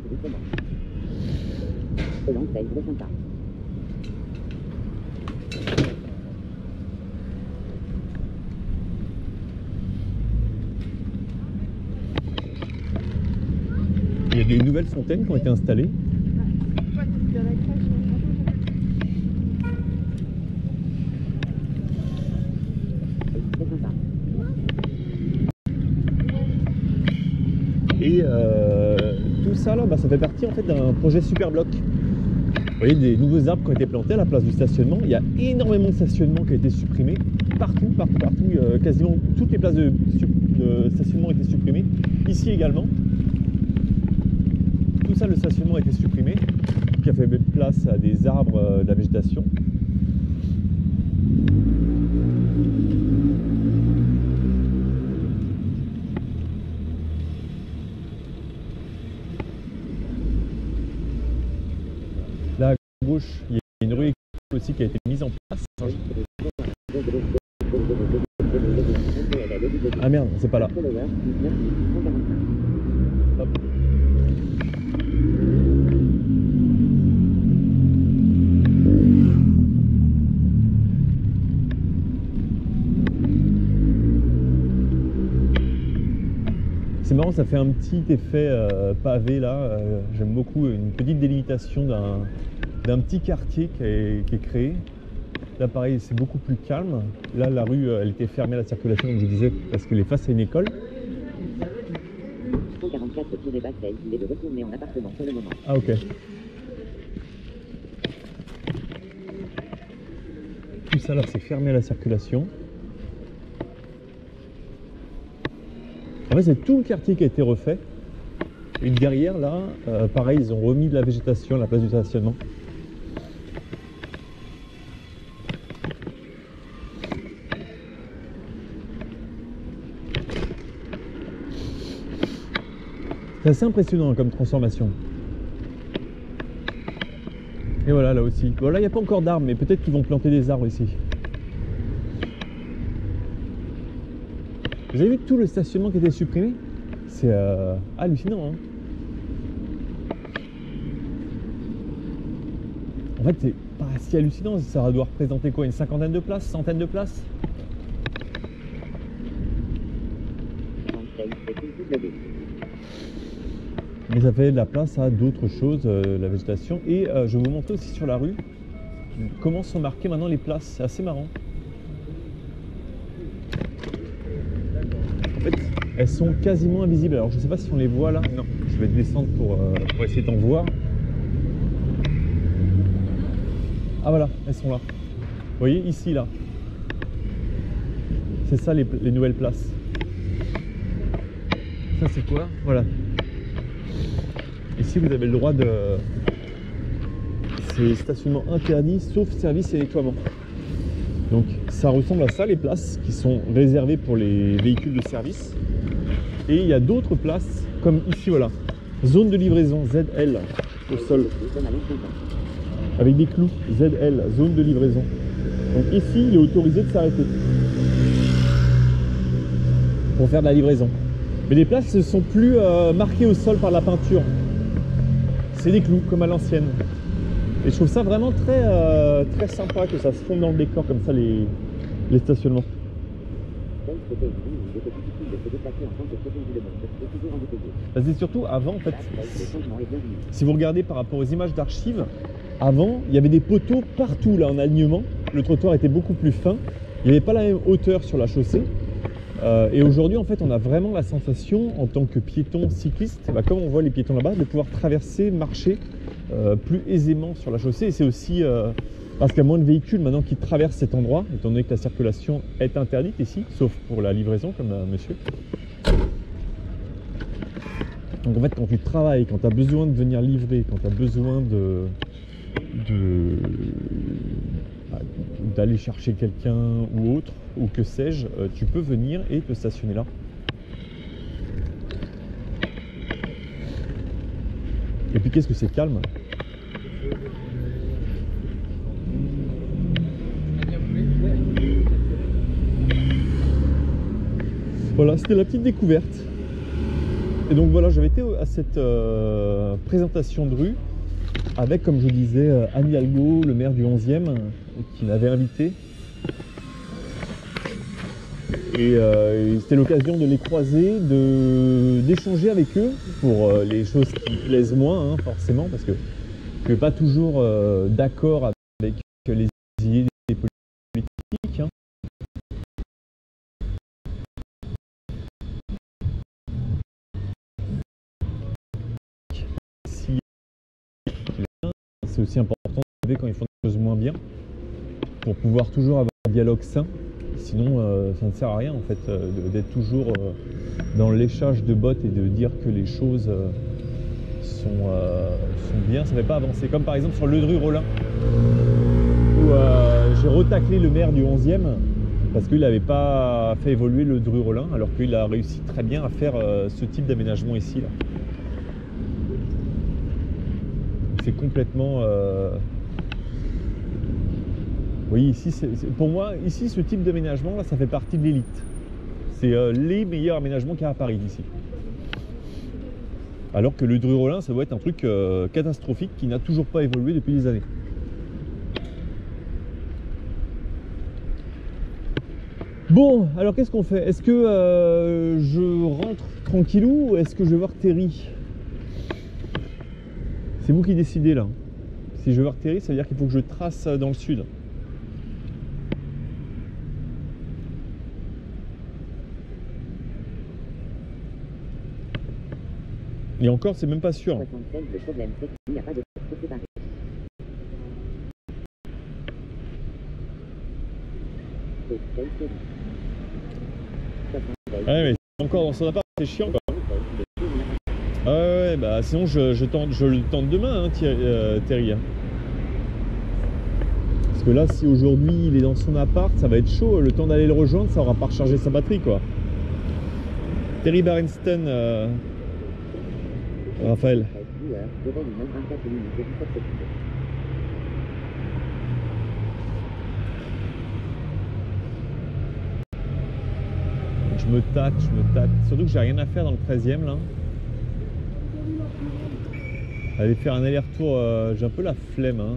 Il y a des nouvelles fontaines qui ont été installées. Et tout ça là, ça fait partie en fait d'un projet Superbloc. Vous voyez des nouveaux arbres qui ont été plantés à la place du stationnement. Il y a énormément de stationnement qui a été supprimé. Partout, quasiment toutes les places de stationnement ont été supprimées. Ici également. Tout ça, le stationnement a été supprimé, qui a fait place à des arbres, de la végétation. Là à gauche, il y a une rue aussi qui a été mise en place. Ah merde, c'est pas là. Hop. C'est marrant, ça fait un petit effet pavé là. J'aime beaucoup une petite délimitation d'un petit quartier qui est créé. Là pareil, c'est beaucoup plus calme. Là la rue elle était fermée à la circulation comme je disais parce qu'elle est face à une école. 144 pieds Basseille, il est de retourner en appartement pour le moment. Ah ok. Tout ça là c'est fermé à la circulation. En fait c'est tout le quartier qui a été refait. Et derrière là, pareil ils ont remis de la végétation à la place du stationnement. C'est assez impressionnant comme transformation. Et voilà là aussi. Bon là il n'y a pas encore d'arbres mais peut-être qu'ils vont planter des arbres ici. Vous avez vu tout le stationnement qui était supprimé? C'est hallucinant hein. En fait c'est pas si hallucinant, ça doit représenter quoi? Une cinquantaine de places? Centaine de places? Mais ça fait de la place à d'autres choses, la végétation. Et je vais vous montrer aussi sur la rue comment sont marquées maintenant les places. C'est assez marrant. En fait, elles sont quasiment invisibles. Alors je ne sais pas si on les voit là. Non, je vais descendre pour essayer d'en voir. Ah voilà, elles sont là. Vous voyez, ici, là. C'est ça les nouvelles places. Ça c'est quoi? Voilà. Ici vous avez le droit de... C'est stationnement interdit sauf service et nettoiement. Donc ça ressemble à ça les places qui sont réservées pour les véhicules de service. Et il y a d'autres places comme ici voilà. Zone de livraison ZL au sol. Avec des clous ZL, zone de livraison. Donc ici il est autorisé de s'arrêter. Pour faire de la livraison. Mais les places ne sont plus marquées au sol par la peinture. C'est des clous comme à l'ancienne. Et je trouve ça vraiment très sympa que ça se fonde dans le décor comme ça les stationnements. C'est surtout avant en fait, si vous regardez par rapport aux images d'archives, avant il y avait des poteaux partout là en alignement, le trottoir était beaucoup plus fin, il n'y avait pas la même hauteur sur la chaussée. Et aujourd'hui en fait on a vraiment la sensation en tant que piéton cycliste, comme on voit les piétons là-bas, de pouvoir traverser, marcher plus aisément sur la chaussée. Et c'est aussi parce qu'il y a moins de véhicules maintenant qui traversent cet endroit, étant donné que la circulation est interdite ici, sauf pour la livraison comme monsieur. Donc en fait, quand tu travailles, quand tu as besoin de venir livrer, quand tu as besoin d'aller chercher quelqu'un ou autre, ou que sais-je, tu peux venir et te stationner là. Et puis qu'est-ce que c'est calme. Voilà, c'était la petite découverte. Et donc voilà, j'avais été à cette présentation de rue avec, comme je disais, Anne Hidalgo, le maire du 11e, qui m'avait invité. Et c'était l'occasion de les croiser, d'échanger avec eux pour les choses qui plaisent moins, hein, forcément, parce que je ne suis pas toujours d'accord avec les idées des politiques. Hein. Si c'est aussi important de trouver quand ils font des choses moins bien, pour pouvoir toujours avoir un dialogue sain. Sinon, ça ne sert à rien en fait d'être toujours dans le léchage de bottes et de dire que les choses sont bien. Ça ne fait pas avancer. Comme par exemple sur le Ledru-Rollin, où j'ai retaclé le maire du 11e parce qu'il n'avait pas fait évoluer le Ledru-Rollin, alors qu'il a réussi très bien à faire ce type d'aménagement ici. Là. C'est complètement... Oui, ici, pour moi, ici, ce type d'aménagement, là, ça fait partie de l'élite. C'est les meilleurs aménagements qu'il y a à Paris, ici. Alors que le Ledru-Rollin, ça doit être un truc catastrophique qui n'a toujours pas évolué depuis des années. Bon, alors qu'est-ce qu'on fait? Est-ce que je rentre tranquillou ou est-ce que je vais voir Terry? C'est vous qui décidez, là. Si je vais voir Terry, ça veut dire qu'il faut que je trace dans le sud. Et encore, c'est même pas sûr. 76, le problème c'est qu'il n'y a pas de pour séparer. Ouais, mais encore dans son appart, c'est chiant quoi. Ah ouais, bah sinon je le tente demain, hein, Terry. Parce que là, si aujourd'hui il est dans son appart, ça va être chaud. Le temps d'aller le rejoindre, ça aura pas rechargé sa batterie quoi. Terry Barenston, Raphaël. Je me tâte. Surtout que j'ai rien à faire dans le 13e là. Aller faire un aller-retour, j'ai un peu la flemme. Hein.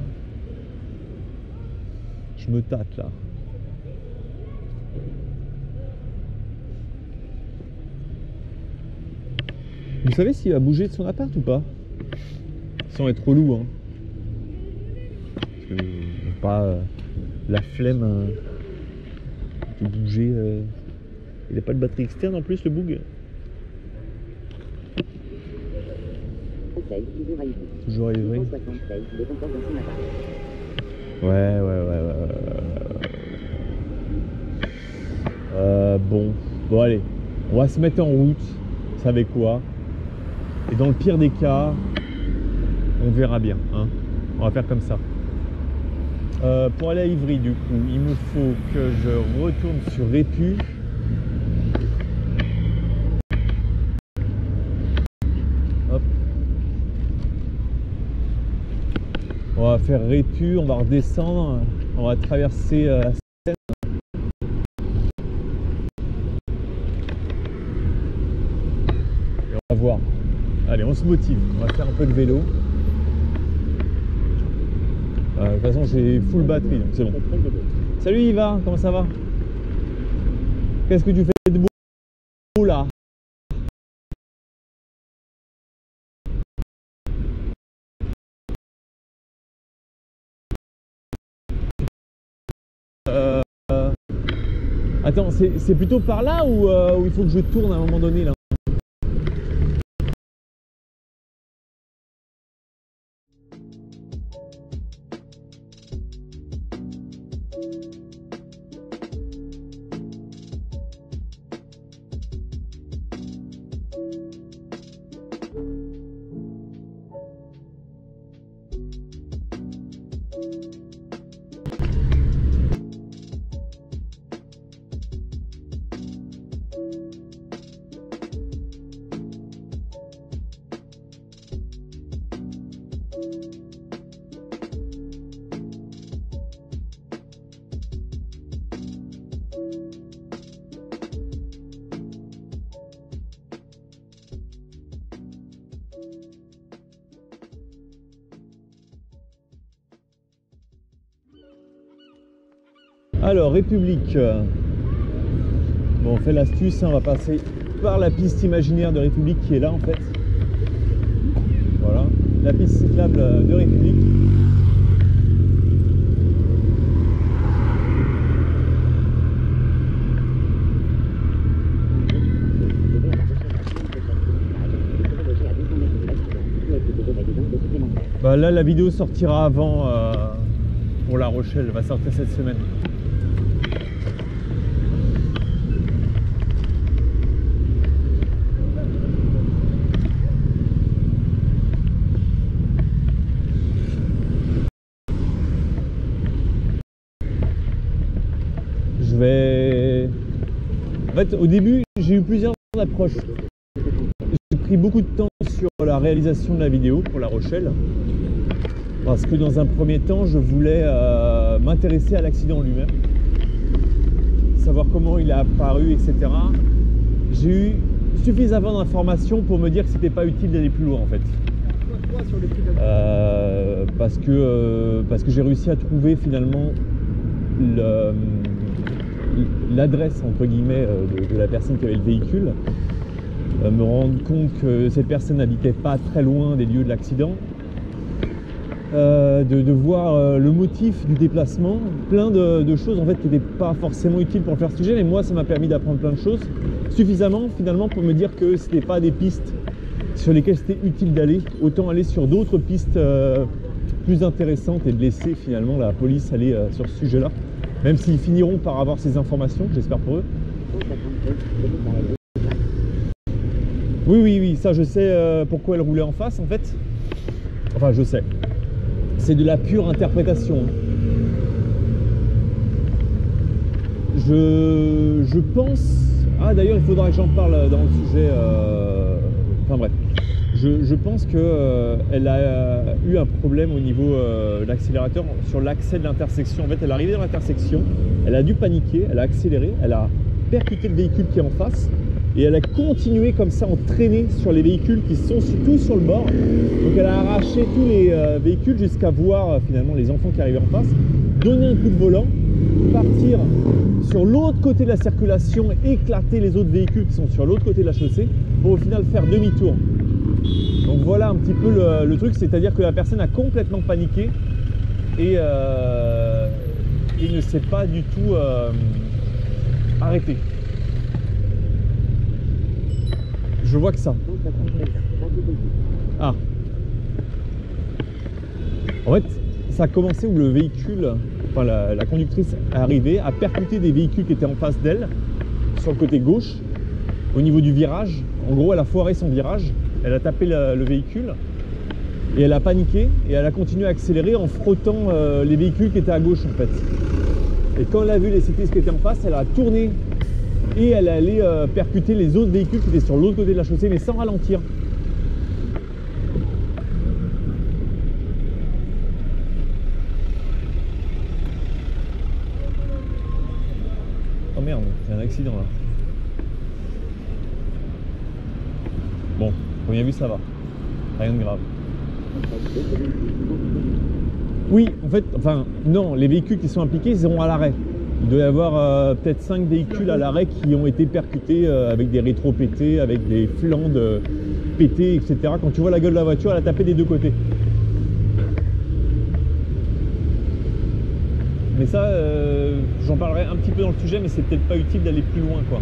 Je me tâte là. Vous savez s'il va bouger de son appart ou pas? Sans être relou. Hein. Parce que pas la flemme de bouger. Il n'a pas de batterie externe en plus le boug. Toujours à Ivry. Ouais. Bon allez, on va se mettre en route. Vous savez quoi? Et dans le pire des cas, on verra bien. Hein. On va faire comme ça. Pour aller à Ivry, du coup, il me faut que je retourne sur Répu. Hop. On va faire Répu, on va redescendre, on va traverser la Seine. Et on va voir. Allez, on se motive, on va faire un peu de vélo. De toute façon, j'ai full batterie, donc c'est bon. Salut Yva, comment ça va? Qu'est-ce que tu fais de beau là? Attends, c'est plutôt par là ou il faut que je tourne à un moment donné là? Alors, République. Bon, on fait l'astuce, hein, on va passer par la piste imaginaire de République qui est là en fait. Voilà, la piste cyclable de République. Bah là, la vidéo sortira avant pour La Rochelle, elle va sortir cette semaine. En fait, au début, j'ai eu plusieurs approches. J'ai pris beaucoup de temps sur la réalisation de la vidéo pour La Rochelle. Parce que dans un premier temps, je voulais m'intéresser à l'accident lui-même. Savoir comment il a apparu, etc. J'ai eu suffisamment d'informations pour me dire que c'était pas utile d'aller plus loin en fait. Parce que j'ai réussi à trouver finalement l'adresse entre guillemets de la personne qui avait le véhicule, me rendre compte que cette personne n'habitait pas très loin des lieux de l'accident, de voir le motif du déplacement, plein de choses en fait qui n'étaient pas forcément utiles pour faire ce sujet, mais moi ça m'a permis d'apprendre plein de choses, suffisamment finalement pour me dire que c'était pas des pistes sur lesquelles c'était utile d'aller, autant aller sur d'autres pistes plus intéressantes et de laisser finalement la police aller sur ce sujet-là. Même s'ils finiront par avoir ces informations, j'espère pour eux. Oui, ça je sais pourquoi elle roulait en face en fait. Enfin je sais. C'est de la pure interprétation. Je pense... Ah d'ailleurs il faudra que j'en parle dans le sujet... Enfin bref. Je pense qu'elle a eu un problème au niveau de l'accélérateur sur l'accès de l'intersection. En fait, elle est arrivée dans l'intersection, elle a dû paniquer, elle a accéléré, elle a percuté le véhicule qui est en face et elle a continué comme ça, entraînée sur les véhicules qui sont tous sur le bord. Donc elle a arraché tous les véhicules jusqu'à voir finalement les enfants qui arrivaient en face, donner un coup de volant, partir sur l'autre côté de la circulation, éclater les autres véhicules qui sont sur l'autre côté de la chaussée pour au final faire demi-tour. Donc voilà un petit peu le truc, c'est-à-dire que la personne a complètement paniqué et il ne s'est pas du tout arrêté. Je vois que ça. Ah. En fait, ça a commencé où le véhicule, enfin la conductrice est arrivée, a percuté des véhicules qui étaient en face d'elle, sur le côté gauche, au niveau du virage. En gros, elle a foiré son virage. Elle a tapé le véhicule et elle a paniqué et elle a continué à accélérer en frottant les véhicules qui étaient à gauche en fait. Et quand elle a vu les cyclistes qui étaient en face, elle a tourné et elle allait percuter les autres véhicules qui étaient sur l'autre côté de la chaussée mais sans ralentir. Oh merde, il y a un accident là. Bon. Première vue, ça va. Rien de grave. Oui, en fait, enfin, non, les véhicules qui sont impliqués, ils seront à l'arrêt. Il doit y avoir peut-être 5 véhicules à l'arrêt qui ont été percutés avec des rétros pétés, avec des flancs pétés, etc. Quand tu vois la gueule de la voiture, elle a tapé des deux côtés. Mais ça, j'en parlerai un petit peu dans le sujet, mais c'est peut-être pas utile d'aller plus loin, quoi.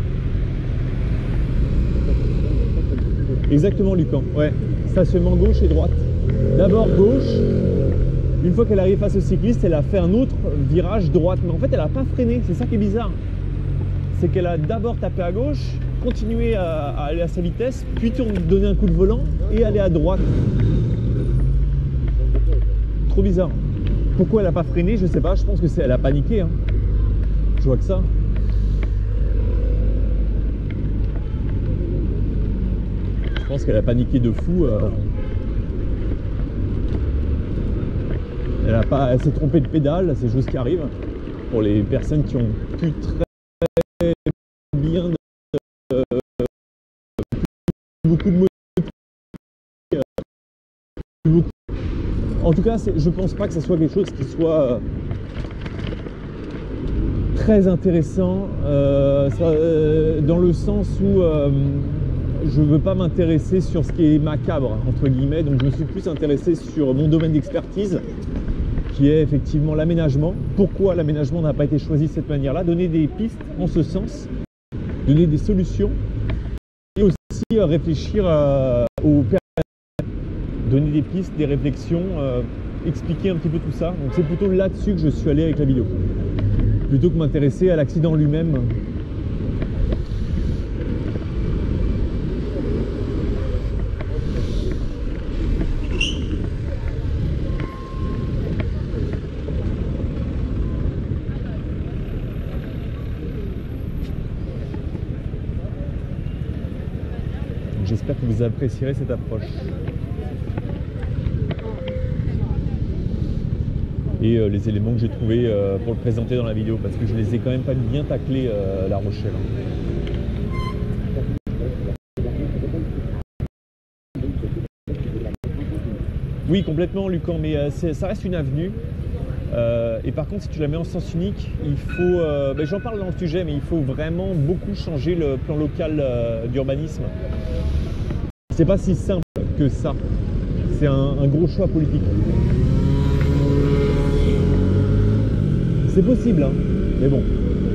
Exactement, Lucan, ouais. Stationnement gauche et droite. D'abord gauche. Une fois qu'elle arrive face au cycliste, elle a fait un autre virage droite. Mais en fait, elle n'a pas freiné. C'est ça qui est bizarre. C'est qu'elle a d'abord tapé à gauche, continué à aller à sa vitesse, puis donner un coup de volant et aller à droite. Trop bizarre. Pourquoi elle n'a pas freiné, je sais pas. Je pense que elle a paniqué. Hein. Je vois que ça. Je pense qu'elle a paniqué de fou. Elle s'est trompée de pédale, c'est chose qui arrive. Pour les personnes qui ont pu très bien beaucoup de mots. En tout cas, je pense pas que ce soit quelque chose qui soit très intéressant dans le sens où je ne veux pas m'intéresser sur ce qui est macabre, entre guillemets, donc je me suis plus intéressé sur mon domaine d'expertise, qui est effectivement l'aménagement. Pourquoi l'aménagement n'a pas été choisi de cette manière-là? Donner des pistes en ce sens, donner des solutions, et aussi réfléchir aux personnes, donner des pistes, des réflexions, expliquer un petit peu tout ça. Donc c'est plutôt là-dessus que je suis allé avec la vidéo, plutôt que m'intéresser à l'accident lui-même. J'espère que vous apprécierez cette approche. Et les éléments que j'ai trouvés pour le présenter dans la vidéo, parce que je les ai quand même pas bien taclés La Rochelle. Oui, complètement, Lucan, mais ça reste une avenue. Et par contre, si tu la mets en sens unique, il faut, j'en parle dans le sujet, mais il faut vraiment beaucoup changer le plan local d'urbanisme. C'est pas si simple que ça. C'est un gros choix politique. C'est possible, hein, mais bon.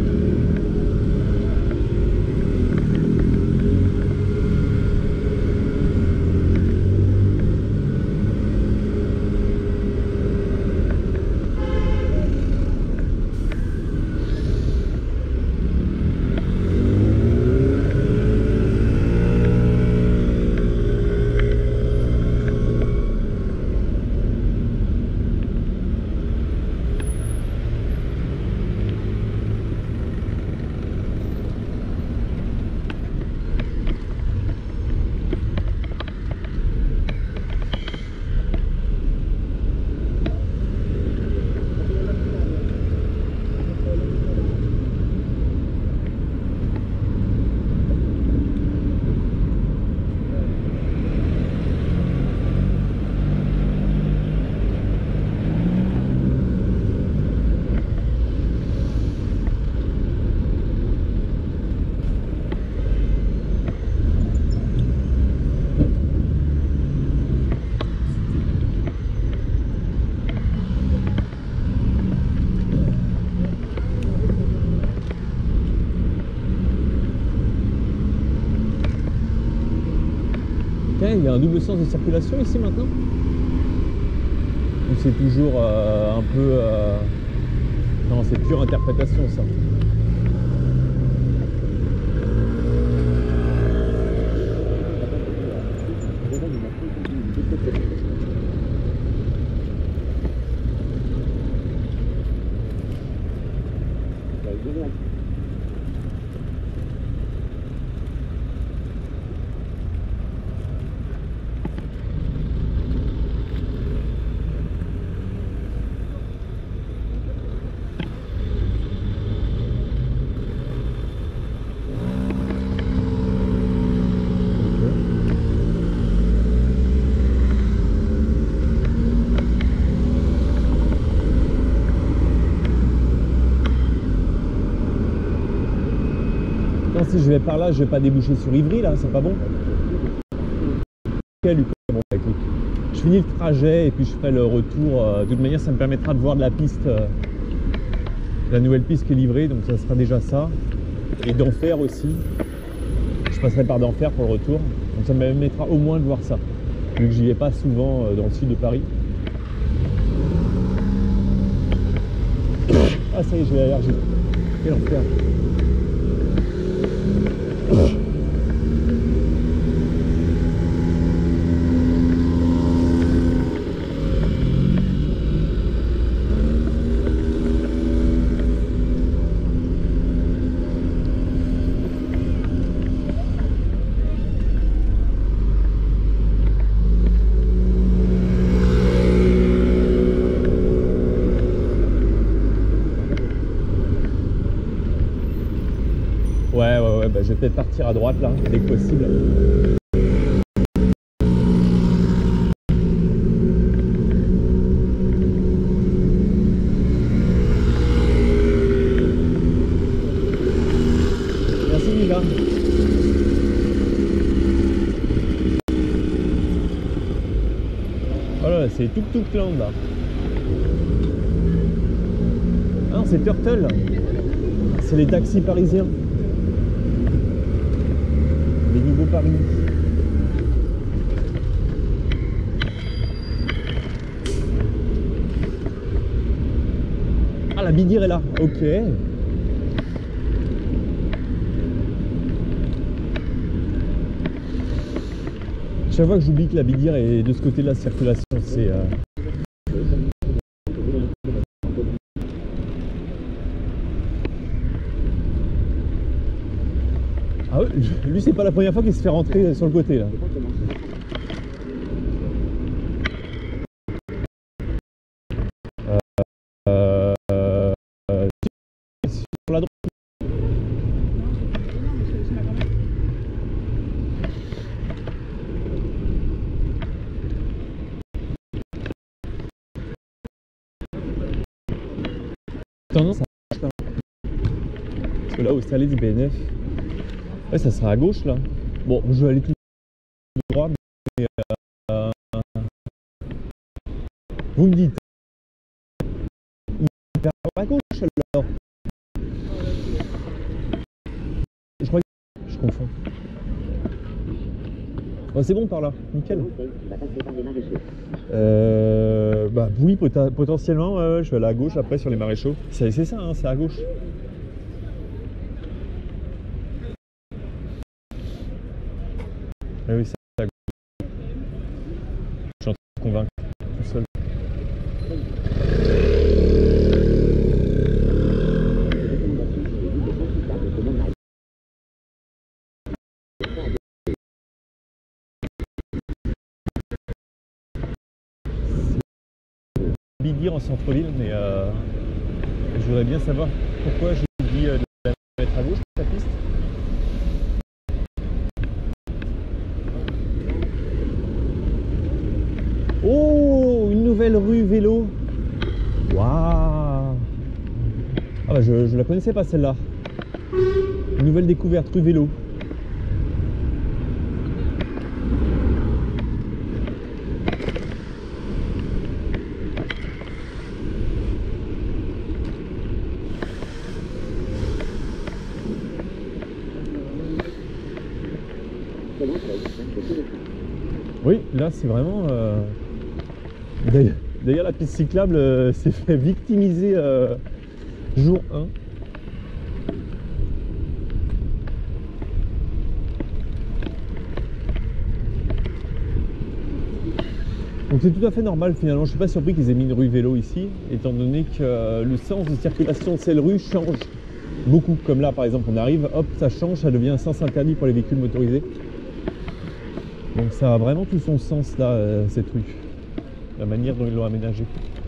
Il y a un double sens de circulation ici maintenant? Ou c'est toujours un peu... Non, c'est pure interprétation ça. Si je vais par là, je vais pas déboucher sur Ivry là, c'est pas bon. Ok, Lucas, bon, écoute, je finis le trajet et puis je ferai le retour. De toute manière, ça me permettra de voir de la piste, la nouvelle piste qui est livrée, donc ça sera déjà ça. Et d'Enfer aussi. Je passerai par d'Enfer pour le retour, donc ça me permettra au moins de voir ça, vu que j'y vais pas souvent dans le sud de Paris. Ah ça y est, j'ai l'allergie. Quel enfer. Ouais, bah, je vais peut-être partir à droite là, dès que possible. là. Voilà, c'est Tuk Land là. Ah non, c'est Turtle. C'est les taxis parisiens. Les nouveaux Paris. Ah, la Bidir est là. Ok. Chaque fois que j'oublie que la Bidir est de ce côté de la circulation, c'est... Ah ouais, lui c'est pas la première fois qu'il se fait rentrer sur le côté là. Sur la droite. Tendance à... Parce que là, Austerlitz, BNF, ouais, ça sera à gauche là. Bon, je vais aller tout droit, mais vous me dites. Vers à gauche alors. Je crois que je confonds. Oh, c'est bon par là, nickel. Bah oui, potentiellement, ouais, je vais aller à gauche après sur les maréchaux. C'est ça, hein, c'est à gauche. Ah oui, c'est à gauche. Je suis en train de convaincre tout seul. Bidir en centre-ville, mais je voudrais bien savoir pourquoi j'ai dit de la mettre à gauche la piste. Oh, une nouvelle rue vélo. Waouh. Ah bah je la connaissais pas celle-là. Une nouvelle découverte, rue vélo. Oui, là c'est vraiment... D'ailleurs la piste cyclable s'est fait victimiser jour 1. Donc c'est tout à fait normal finalement, je ne suis pas surpris qu'ils aient mis une rue vélo ici, étant donné que le sens de circulation de cette rue change beaucoup. Comme là par exemple on arrive, hop ça change, ça devient un sens interdit pour les véhicules motorisés. Donc ça a vraiment tout son sens là, cette rue, la manière dont ils l'ont aménagée.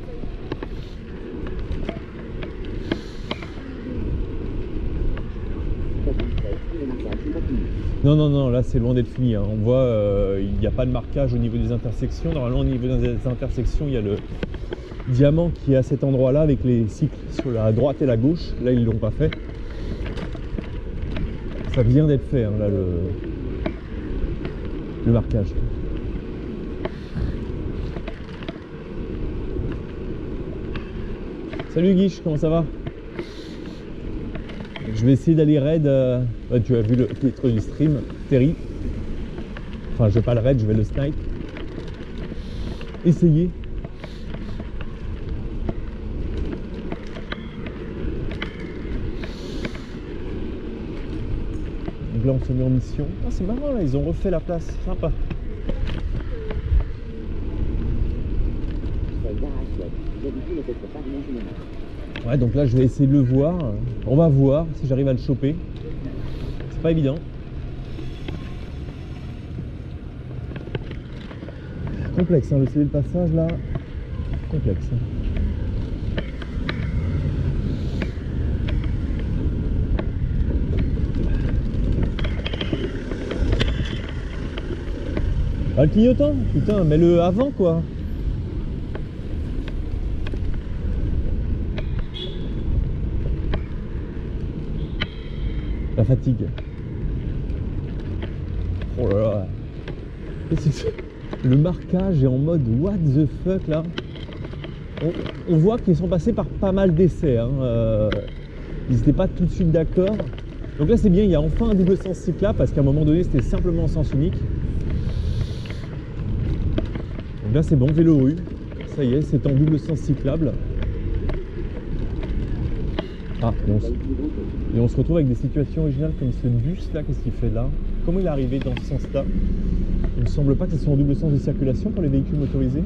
Non, non, non, là c'est loin d'être fini, hein. On voit, il n'y a pas de marquage au niveau des intersections. Normalement au niveau des intersections, il y a le diamant qui est à cet endroit-là avec les cycles sur la droite et la gauche. Là ils ne l'ont pas fait. Ça vient d'être fait, hein, là le marquage. Salut Guiche, comment ça va? Je vais essayer d'aller raid. Tu as vu le titre du stream, Terry. Enfin, je vais pas le raid, je vais le snipe. Essayer. Donc là, on se met en mission. Ah, c'est marrant, là, ils ont refait la place. Sympa. Ouais, donc là je vais essayer de le voir. On va voir si j'arrive à le choper. C'est pas évident. Complexe, hein, le CD de passage là. Complexe. Ah, le clignotant, putain, mais le avant quoi. La fatigue. Oh là là. Le marquage est en mode what the fuck là. On voit qu'ils sont passés par pas mal d'essais. Hein. Ils n'étaient pas tout de suite d'accord. Donc là c'est bien, il y a enfin un double sens cyclable parce qu'à un moment donné c'était simplement en sens unique. Donc là c'est bon, Vélorue. Ça y est, c'est en double sens cyclable. Ah, et on se retrouve avec des situations originales comme ce bus là, qu'est-ce qu'il fait là? Comment il est arrivé dans ce sens-là? Il ne me semble pas que ce soit en double sens de circulation pour les véhicules motorisés.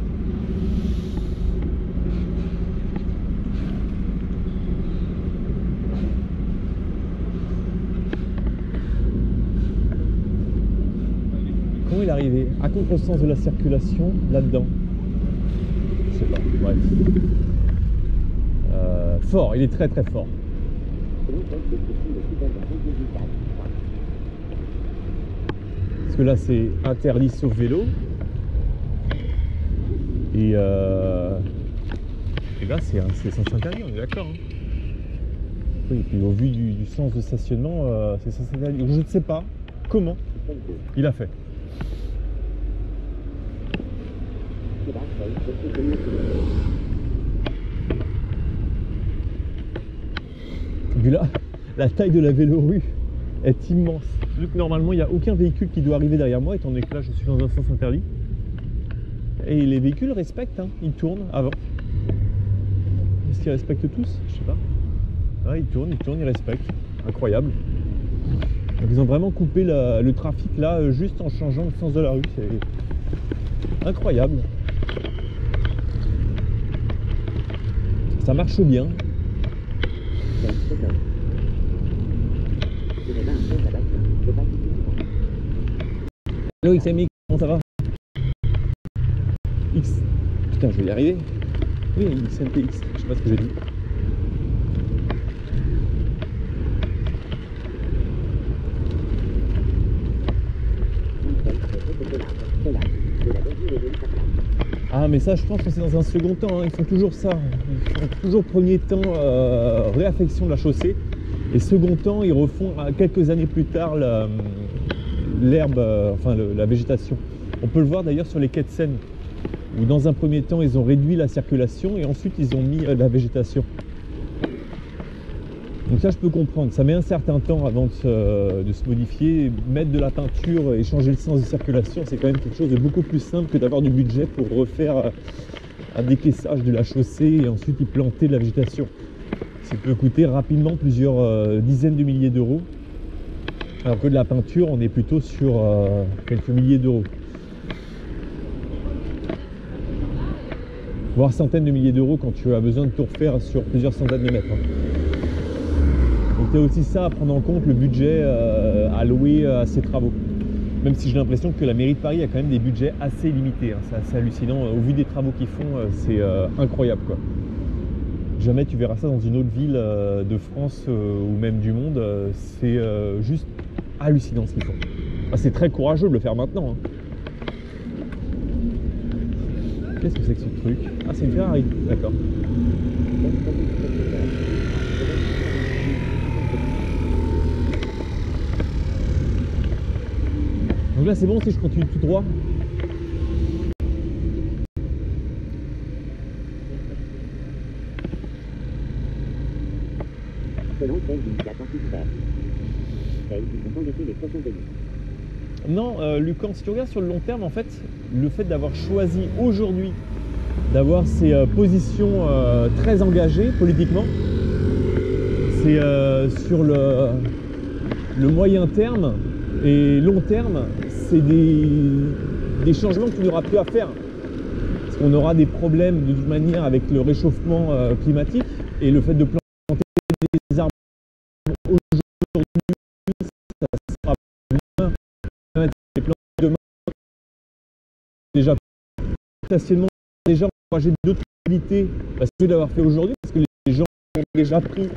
Comment il est arrivé à contre-sens de la circulation là-dedans? Je sais pas, bref. Fort, il est très très fort. Parce que là c'est interdit sauf vélo. Et là c'est sens interdit, on est d'accord. Hein. Oui, et puis au vu du sens de stationnement, c'est sens interdit. Je ne sais pas comment il a fait. Et puis là, la taille de la Vélorue est immense. Vu que normalement il n'y a aucun véhicule qui doit arriver derrière moi, étant donné que là je suis dans un sens interdit. Et les véhicules respectent, hein, ils tournent avant. Est-ce qu'ils respectent tous? Je sais pas. Ouais, ils tournent, ils respectent. Incroyable. Donc ils ont vraiment coupé le trafic là, juste en changeant le sens de la rue. C'est incroyable. Ça marche bien. Hello XMX, comment ça va? X. Putain, je vais y arriver. Oui, XMPX, je sais pas ce que j'ai dit. Ah mais ça je pense que c'est dans un second temps, hein. Ils font toujours ça, ils font toujours premier temps réaffection de la chaussée et second temps ils refont quelques années plus tard l'herbe, la végétation. On peut le voir d'ailleurs sur les quais de Seine où dans un premier temps ils ont réduit la circulation et ensuite ils ont mis la végétation. Donc ça je peux comprendre, ça met un certain temps avant de se modifier, mettre de la peinture et changer le sens de circulation, c'est quand même quelque chose de beaucoup plus simple que d'avoir du budget pour refaire un décaissage de la chaussée et ensuite y planter de la végétation. Ça peut coûter rapidement plusieurs dizaines de milliers d'euros, alors que de la peinture on est plutôt sur quelques milliers d'euros. Voire centaines de milliers d'euros quand tu as besoin de tout refaire sur plusieurs centaines de mètres. Donc il y a aussi ça à prendre en compte, le budget alloué à ces travaux. Même si j'ai l'impression que la mairie de Paris a quand même des budgets assez limités. Hein. C'est assez hallucinant. Au vu des travaux qu'ils font, c'est incroyable, quoi. Jamais tu verras ça dans une autre ville de France ou même du monde. C'est juste hallucinant ce qu'ils font. Ah, c'est très courageux de le faire maintenant. Hein. Qu'est-ce que c'est que ce truc? Ah, c'est une Ferrari, d'accord. Donc là c'est bon si je continue tout droit. Non, Lucan, si tu regardes sur le long terme, en fait, le fait d'avoir choisi aujourd'hui d'avoir ces positions très engagées politiquement, c'est sur le moyen terme et long terme, c'est des changements que tu n'auras plus à faire. Parce qu'on aura des problèmes de toute manière avec le réchauffement climatique et le fait de planter des arbres aujourd'hui, ça sera bien. Les plantes demain, déjà stationnement, déjà encourager d'autres activités parce que d'avoir fait aujourd'hui, parce que les gens ont déjà pris.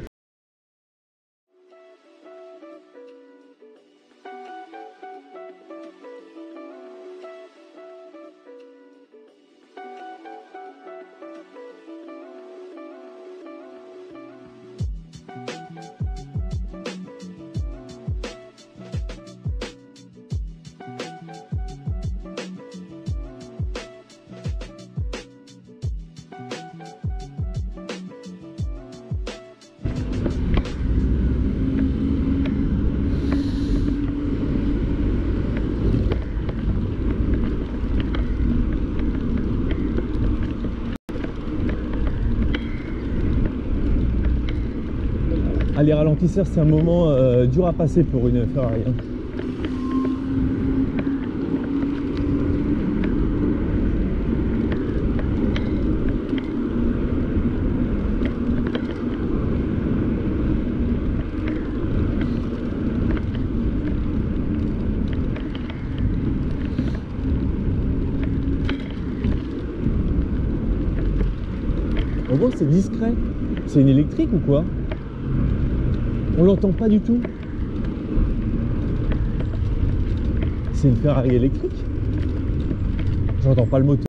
Ah, les ralentisseurs, c'est un moment dur à passer pour une Ferrari. Hein. On voit que c'est discret. C'est une électrique ou quoi? On l'entend pas du tout. C'est une Ferrari électrique. J'entends pas le moteur.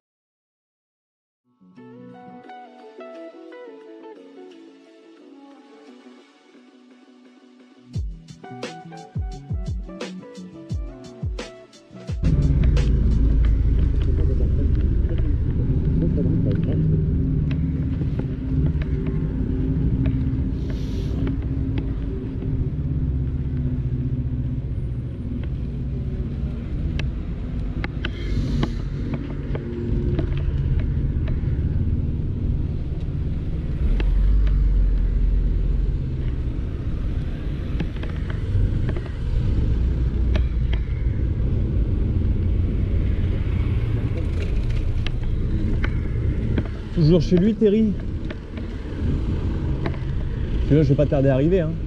Toujours chez lui, Terry. Parce que là, je vais pas tarder à arriver. Hein.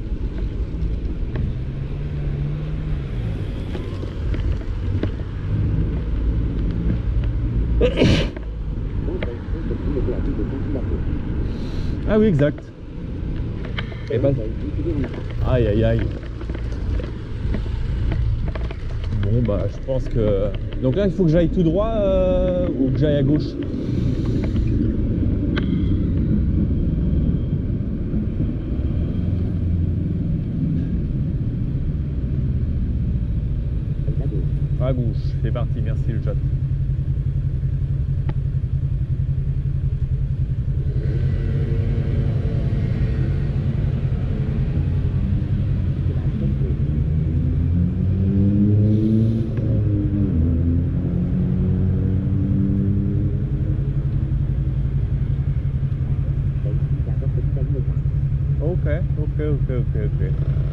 Ah oui, exact. Et ben... Aïe, aïe, aïe. Bon, bah, je pense que... Donc là, il faut que j'aille tout droit ou que j'aille à gauche. À gauche, c'est parti, merci le chat. Ok.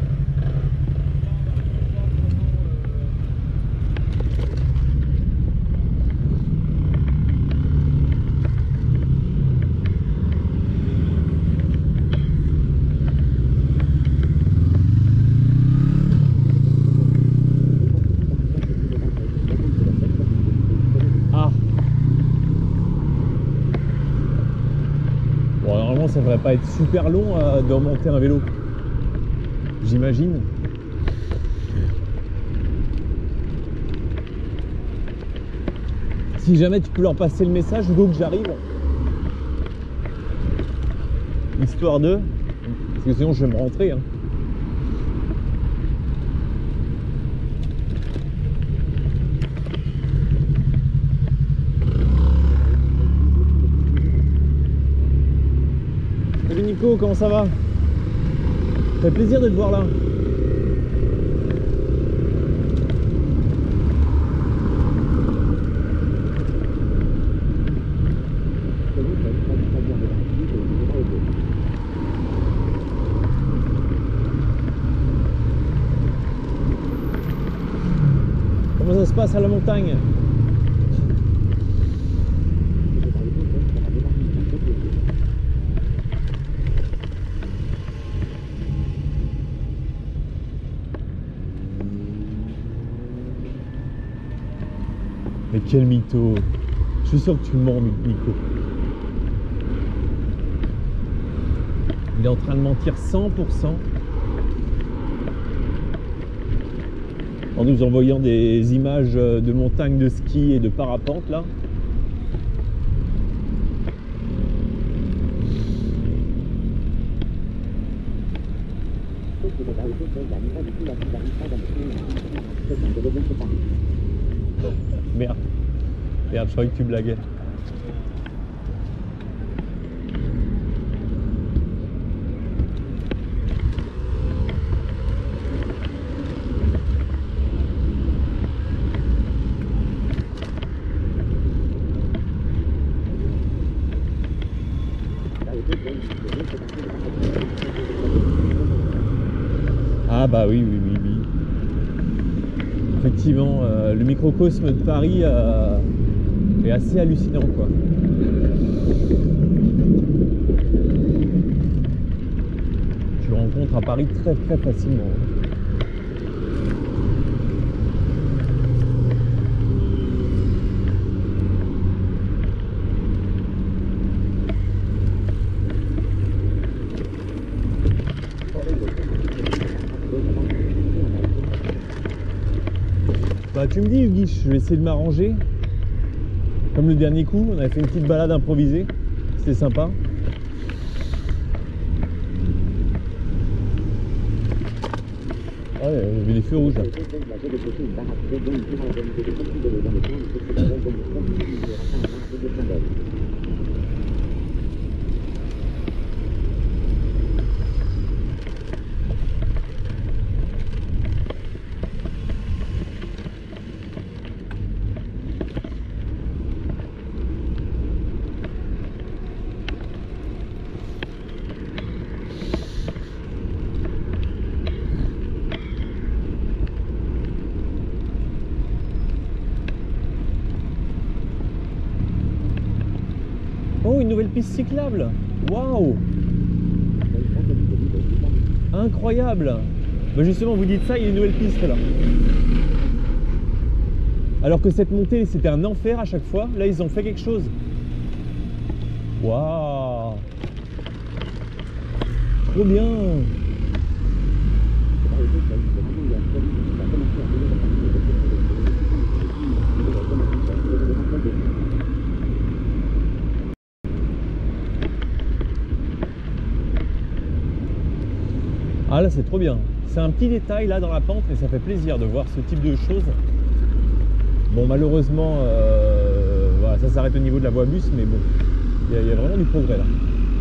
Ça devrait pas être super long de remonter un vélo, j'imagine. Si jamais tu peux leur passer le message, Hugo, que j'arrive, histoire de, parce que sinon je vais me rentrer. Hein. Salut Nico, comment ça va? Ça fait plaisir de te voir là. Comment ça se passe à la montagne? Mais quel mytho! Je suis sûr que tu mens, Nico. Il est en train de mentir 100%. En nous envoyant des images de montagnes de ski et de parapente là. Merde. Merde, je croyais que tu blaguais. Ah bah oui, oui, oui, oui. Effectivement, le microcosme de Paris est assez hallucinant, quoi. Tu le rencontres à Paris très très facilement. Bah tu me dis Hugues, je vais essayer de m'arranger. Comme le dernier coup, on avait fait une petite balade improvisée. C'était sympa. Ah ouais, il y avait des feux rouges là. Oh, une nouvelle piste cyclable. Waouh! Incroyable! Bah justement, vous dites ça, il y a une nouvelle piste là. Alors que cette montée, c'était un enfer à chaque fois. Là, ils ont fait quelque chose. Waouh! Trop bien! Ah là c'est trop bien, c'est un petit détail là dans la pente et ça fait plaisir de voir ce type de choses. Bon malheureusement voilà, ça s'arrête au niveau de la voie bus mais bon, il y a vraiment du progrès là.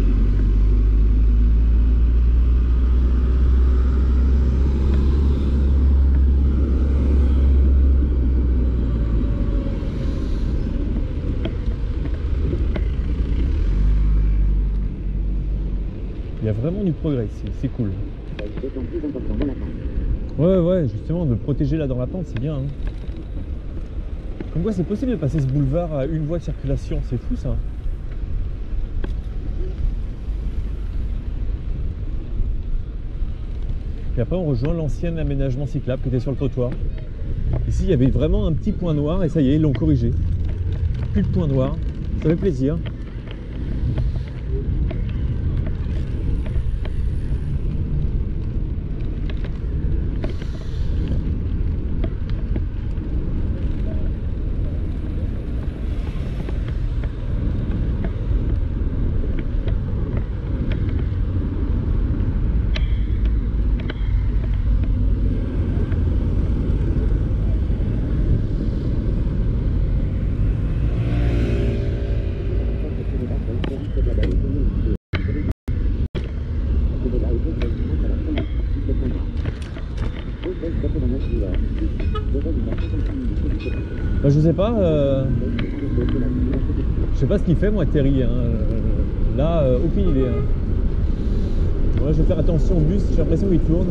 Il y a vraiment du progrès ici, c'est cool. Ouais, justement, de protéger là dans la pente, c'est bien. Hein. Comme quoi, c'est possible de passer ce boulevard à une voie de circulation, c'est fou ça. Et après, on rejoint l'ancien aménagement cyclable qui était sur le trottoir. Ici, il y avait vraiment un petit point noir et ça y est, ils l'ont corrigé. Plus de point noir, ça fait plaisir. Bah, je sais pas, je sais pas ce qu'il fait moi Terry, hein. Là aucune idée. Hein. Moi, je vais faire attention au bus, j'ai l'impression qu'il tourne.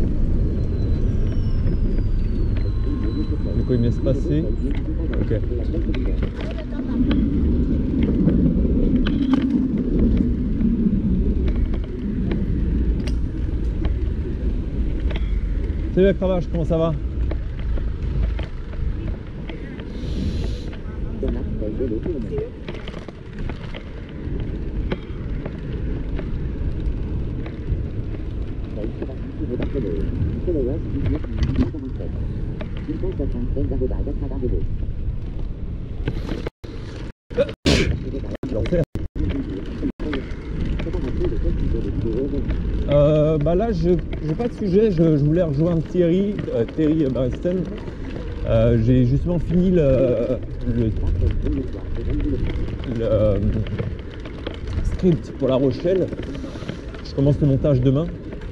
Du coup il me laisse passer. Ok. Salut la cravache, comment ça va? Bah là, j'ai pas de sujet, je voulais rejoindre Terry Barresten. J'ai justement fini le script pour La Rochelle. Je commence le montage demain.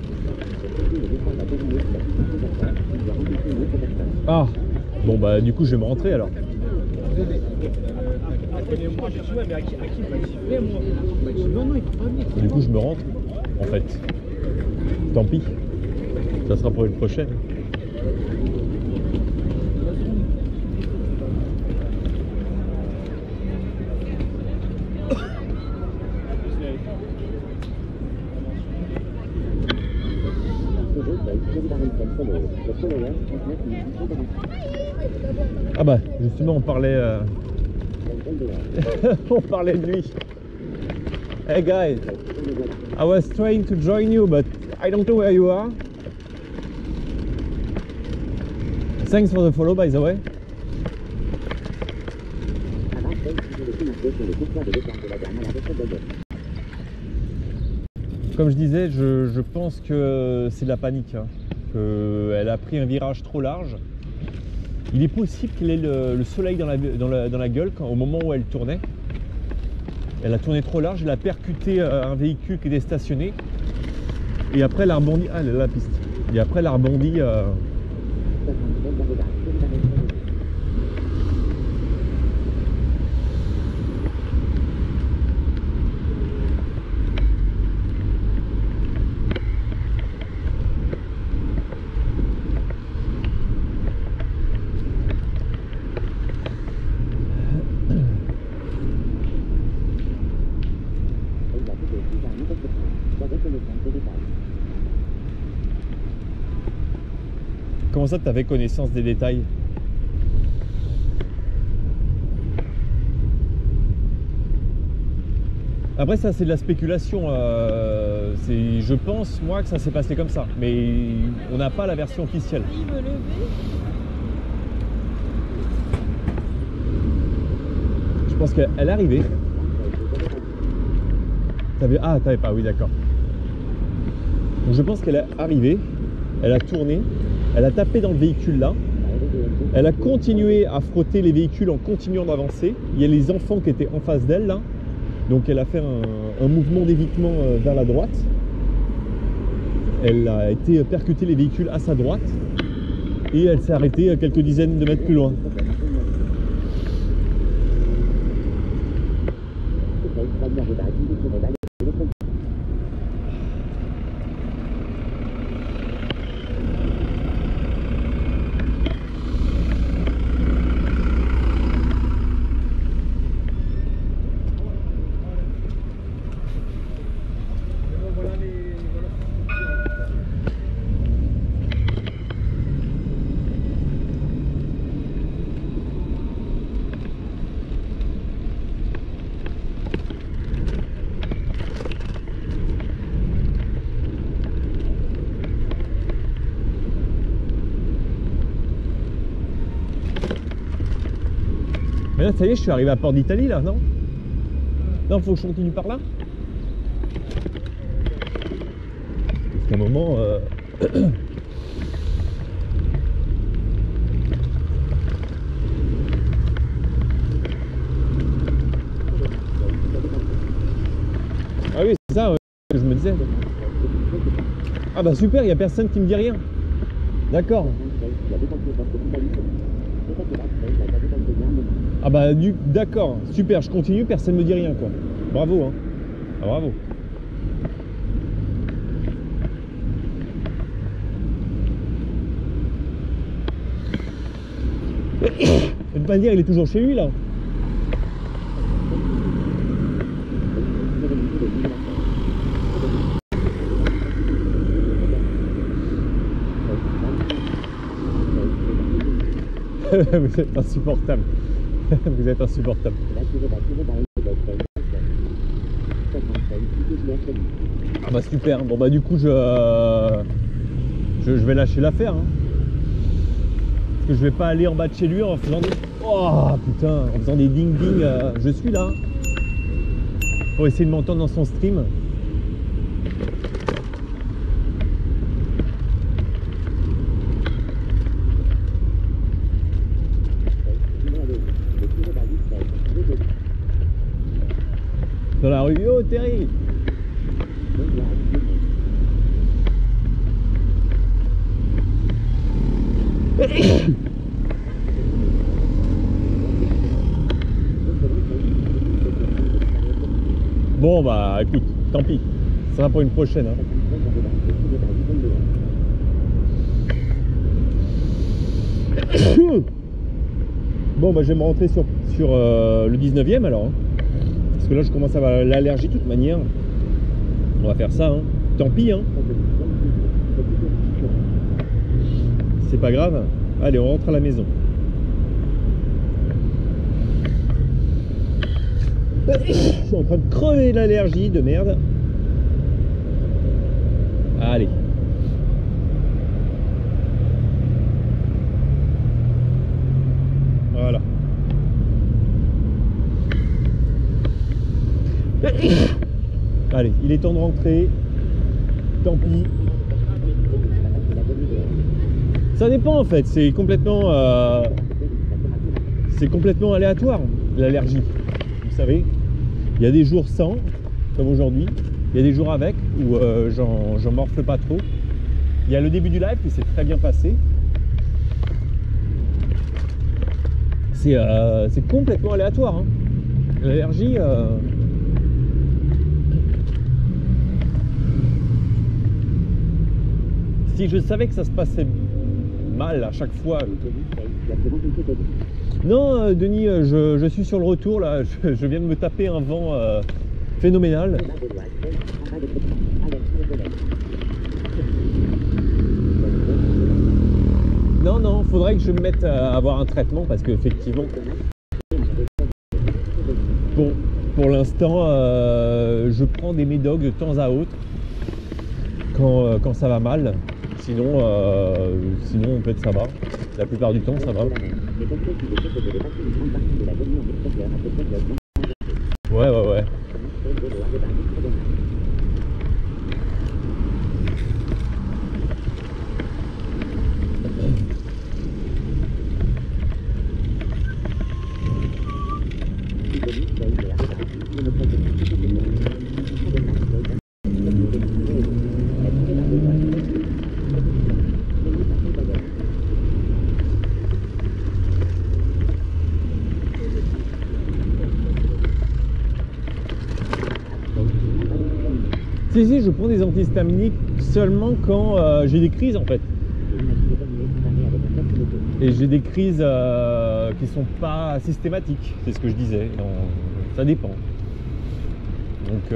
Ah, bon bah du coup je vais me rentrer alors. Du coup je me rentre en fait. Tant pis. Ça sera pour une prochaine. Ah bah justement on parlait on parlait de lui. Hey guys, I was trying to join you but I don't know where you are. Thanks for the follow by the way. Comme je disais, je pense que c'est de la panique, hein, qu'elle a pris un virage trop large. Il est possible qu'elle ait le soleil dans la gueule au moment où elle tournait. Elle a tourné trop large, elle a percuté un véhicule qui était stationné. Et après elle a rebondi. Ah, elle est là la piste. Et après elle a rebondi. Comment ça, tu avais connaissance des détails? Après ça c'est de la spéculation, je pense moi que ça s'est passé comme ça, mais on n'a pas la version officielle. Je pense qu'elle est arrivée. Ah t'avais pas, oui d'accord. Donc je pense qu'elle est arrivée, elle a tourné, elle a tapé dans le véhicule là, elle a continué à frotter les véhicules en continuant d'avancer. Il y a les enfants qui étaient en face d'elle là. Donc elle a fait un mouvement d'évitement vers la droite. Elle a été percuter les véhicules à sa droite et elle s'est arrêtée quelques dizaines de mètres plus loin. Mais là, ça y est, je suis arrivé à Port d'Italie, là, non? Non, faut que je continue par là. Parce qu'à un moment... Ah oui, c'est ça que je me disais. Ah bah super, il n'y a personne qui me dit rien. D'accord. Ah bah d'accord, super, je continue, personne ne me dit rien quoi. Bravo hein. Ah, bravo. Je peux pas dire il est toujours chez lui là. Vous êtes insupportable. Vous êtes insupportable. Ah bah super. Bon bah du coup je vais lâcher l'affaire. Hein. Parce que je vais pas aller en bas de chez lui en faisant des... Oh putain, en faisant des ding ding. Je suis là. Pour essayer de m'entendre dans son stream. Dans la rue, oh Terry. Bon bah écoute, tant pis, ça sera pour une prochaine. Hein. Bon, bah, je vais me rentrer sur le 19e alors. Hein. Parce que là, je commence à avoir l'allergie de toute manière. On va faire ça. Hein. Tant pis. Hein. C'est pas grave. Allez, on rentre à la maison. Je suis en train de crever l'allergie de merde. Allez. Voilà. Allez, il est temps de rentrer. Tant pis. Ça dépend en fait, c'est complètement aléatoire l'allergie. Vous savez, il y a des jours sans, comme aujourd'hui. Il y a des jours avec où j'en morfle pas trop. Il y a le début du live qui s'est très bien passé. C'est complètement aléatoire. Hein. L'allergie. Si je savais que ça se passait mal à chaque fois. Non, Denis, je suis sur le retour là. Je viens de me taper un vent phénoménal. Non, faudrait que je me mette à avoir un traitement parce qu'effectivement, pour l'instant, je prends des médocs de temps à autre quand ça va mal. Sinon, peut-être ça va. La plupart du temps, ça va. Ouais. Si, je prends des antihistaminiques seulement quand j'ai des crises en fait. Et j'ai des crises qui sont pas systématiques, c'est ce que je disais. Donc, ça dépend. Donc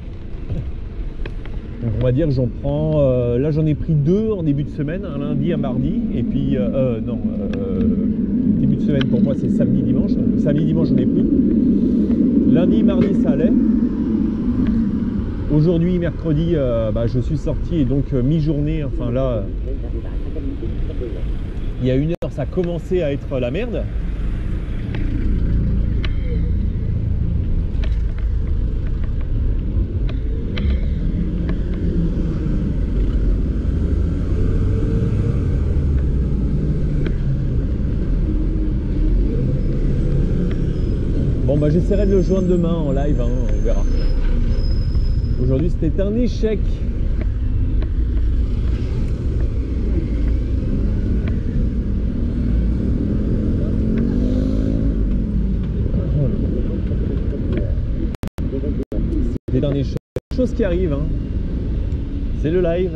on va dire que j'en prends. Là j'en ai pris 2 en début de semaine, un lundi, un mardi, et puis début de semaine pour moi c'est samedi, dimanche. Donc samedi, dimanche j'en ai plus. Lundi, mardi ça allait. Aujourd'hui, mercredi, je suis sorti et donc mi-journée, enfin là, il y a 1 heure, ça a commencé à être la merde. Bon, j'essaierai de le joindre demain en live, hein, on verra. Aujourd'hui, c'était un échec. C'était un échec. Chose qui arrive, hein. C'est le live.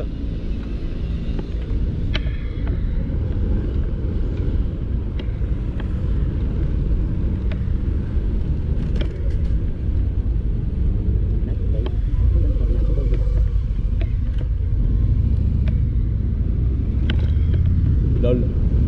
Lol.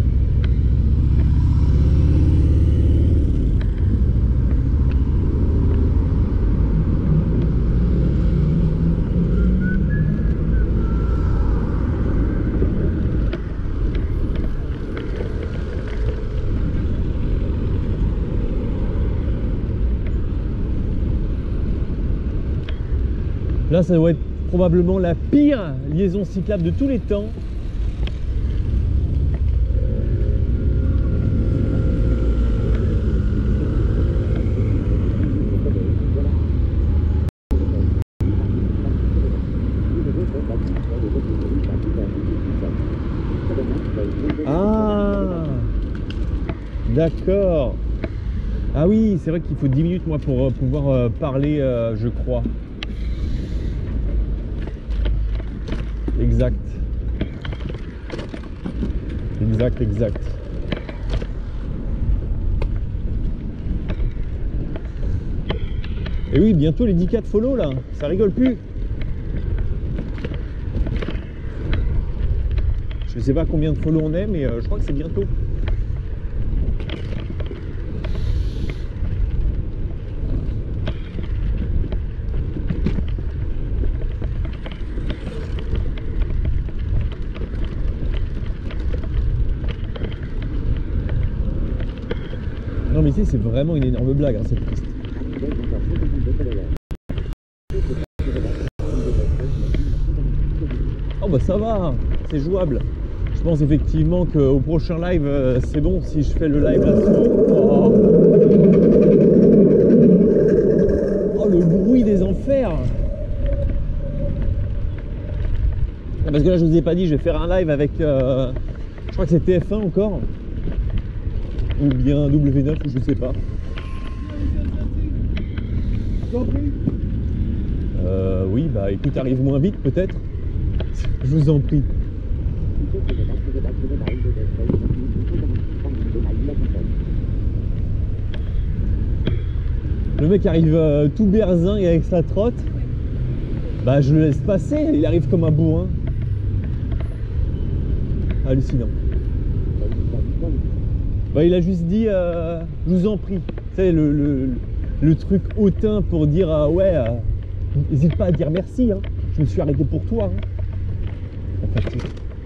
Là, ça doit être probablement la pire liaison cyclable de tous les temps. Ah, d'accord. Ah oui, c'est vrai qu'il faut 10 minutes moi pour pouvoir parler, je crois. Exact. Et oui, bientôt les 10K de follow là, ça rigole plus. Je sais pas combien de follow on est, mais je crois que c'est bientôt. Non mais ici c'est vraiment une énorme blague hein, cette piste. Oh bah ça va, c'est jouable. Je pense effectivement qu'au prochain live c'est bon si je fais le live là-dessous. Oh. Oh le bruit des enfers. Parce que là je vous ai pas dit, je vais faire un live avec je crois que c'est TF1 encore. Ou bien W9 ou je sais pas. Oui bah écoute, arrive moins vite peut-être. Je vous en prie. Le mec arrive tout berzingue avec sa trotte. Bah je le laisse passer, il arrive comme un bourrin. Hallucinant. Bah il a juste dit je vous en prie. Tu sais le truc hautain pour dire ouais, n'hésite pas à dire merci hein. Je me suis arrêté pour toi hein. La fatigue.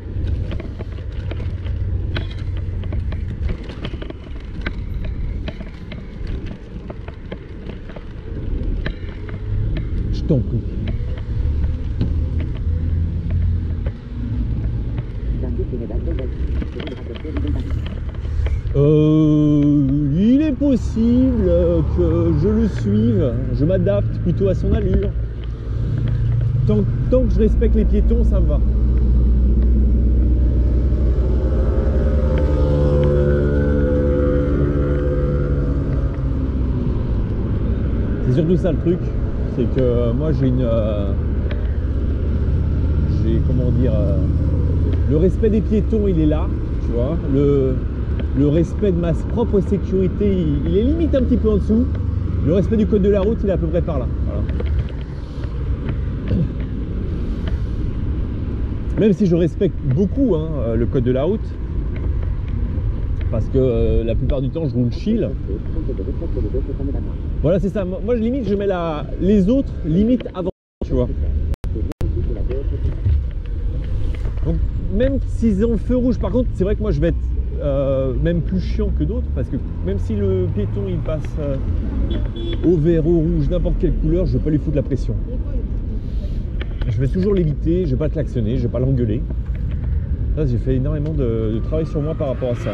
Je t'en prie. Il est possible que je le suive, je m'adapte plutôt à son allure. Tant que je respecte les piétons, ça me va. C'est surtout ça le truc, c'est que moi j'ai comment dire, le respect des piétons il est là, tu vois, le respect de ma propre sécurité il est limite un petit peu en dessous, le respect du code de la route il est à peu près par là, voilà. Même si je respecte beaucoup hein, le code de la route, parce que la plupart du temps je roule chill. Voilà c'est ça, moi limite je mets les autres limite avant, tu vois. Donc même s'ils ont le feu rouge, par contre c'est vrai que moi je vais être même plus chiant que d'autres, parce que même si le piéton il passe au vert, au rouge, n'importe quelle couleur, je vais pas lui foutre la pression. Je vais toujours l'éviter, je vais pas le klaxonner, je vais pas l'engueuler. Là j'ai fait énormément de travail sur moi par rapport à ça.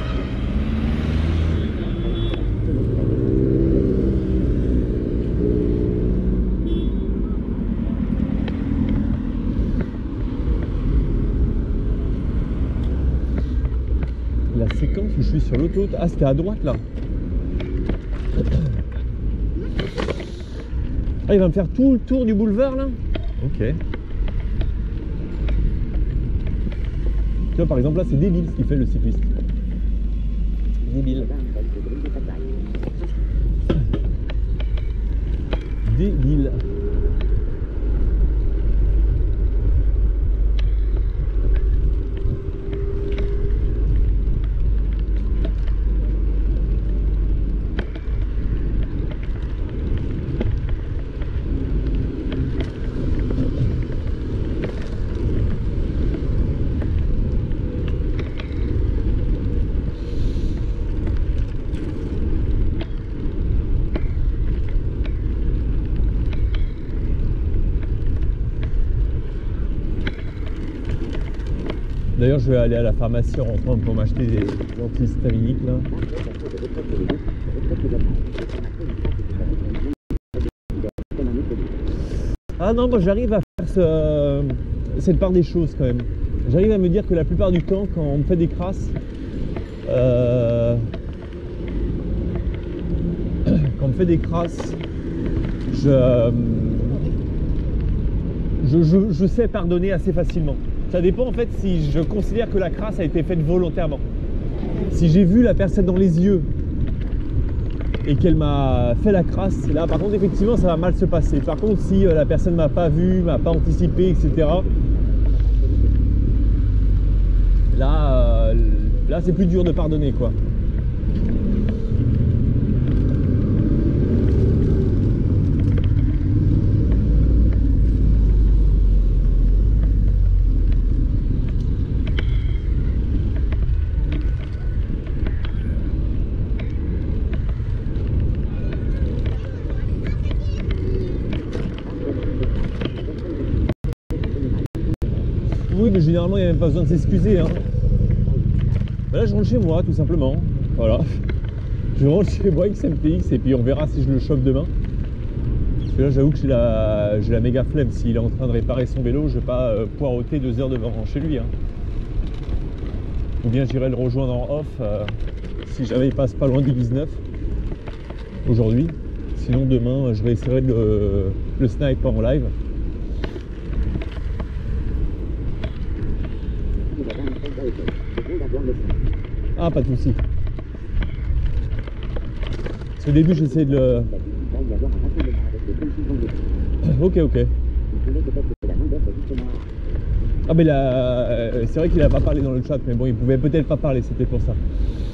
La séquence où je suis sur l'autoroute, ah c'était à droite là. Ah il va me faire tout le tour du boulevard là. Ok. Tu vois par exemple là c'est débile ce qu'il fait le cycliste. Débile. Débile. D'ailleurs, je vais aller à la pharmacie en rentrant pour m'acheter des antihistaminiques là. Ah non, moi j'arrive à faire cette part des choses quand même. J'arrive à me dire que la plupart du temps, quand on me fait des crasses, je sais pardonner assez facilement. Ça dépend en fait si je considère que la crasse a été faite volontairement. Si j'ai vu la personne dans les yeux et qu'elle m'a fait la crasse, là par contre effectivement ça va mal se passer. Par contre si la personne m'a pas vu, m'a pas anticipé, etc. Là, là c'est plus dur de pardonner quoi. Oui, mais généralement il n'y a même pas besoin de s'excuser. Hein. Là je rentre chez moi tout simplement. Voilà. Je rentre chez moi avec XMTX et puis on verra si je le chope demain. Parce que là j'avoue que j'ai la méga flemme. S'il est en train de réparer son vélo, je vais pas poireauter 2 heures devant chez lui. Hein. Ou bien j'irai le rejoindre en off si jamais il passe pas loin du 19 aujourd'hui. Sinon demain je réessayerai de le sniper en live. Ah, pas de soucis. Parce qu'au début, j'essayais de le... Ok, ok. Ah, mais là, c'est vrai qu'il n'a pas parlé dans le chat, mais bon, il pouvait peut-être pas parler, c'était pour ça.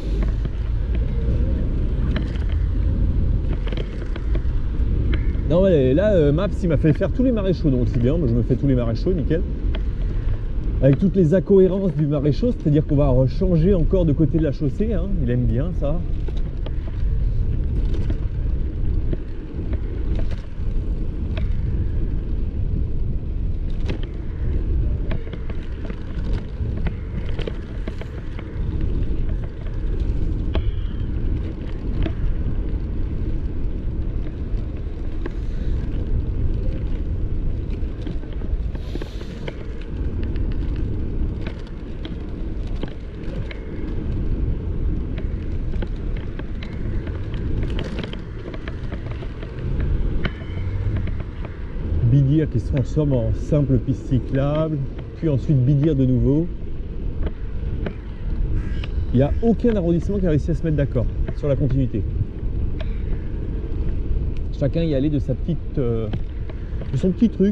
Non, ouais, là, Maps, il m'a fait faire tous les maréchaux, donc c'est bien. Moi, je me fais tous les maréchaux, nickel. Avec toutes les incohérences du maréchaux, c'est-à-dire qu'on va changer encore de côté de la chaussée, hein. Il aime bien ça. Bidir qui se transforme en simple piste cyclable, puis ensuite Bidir de nouveau. Il n'y a aucun arrondissement qui a réussi à se mettre d'accord sur la continuité. Chacun y allait de sa petite, de son petit truc.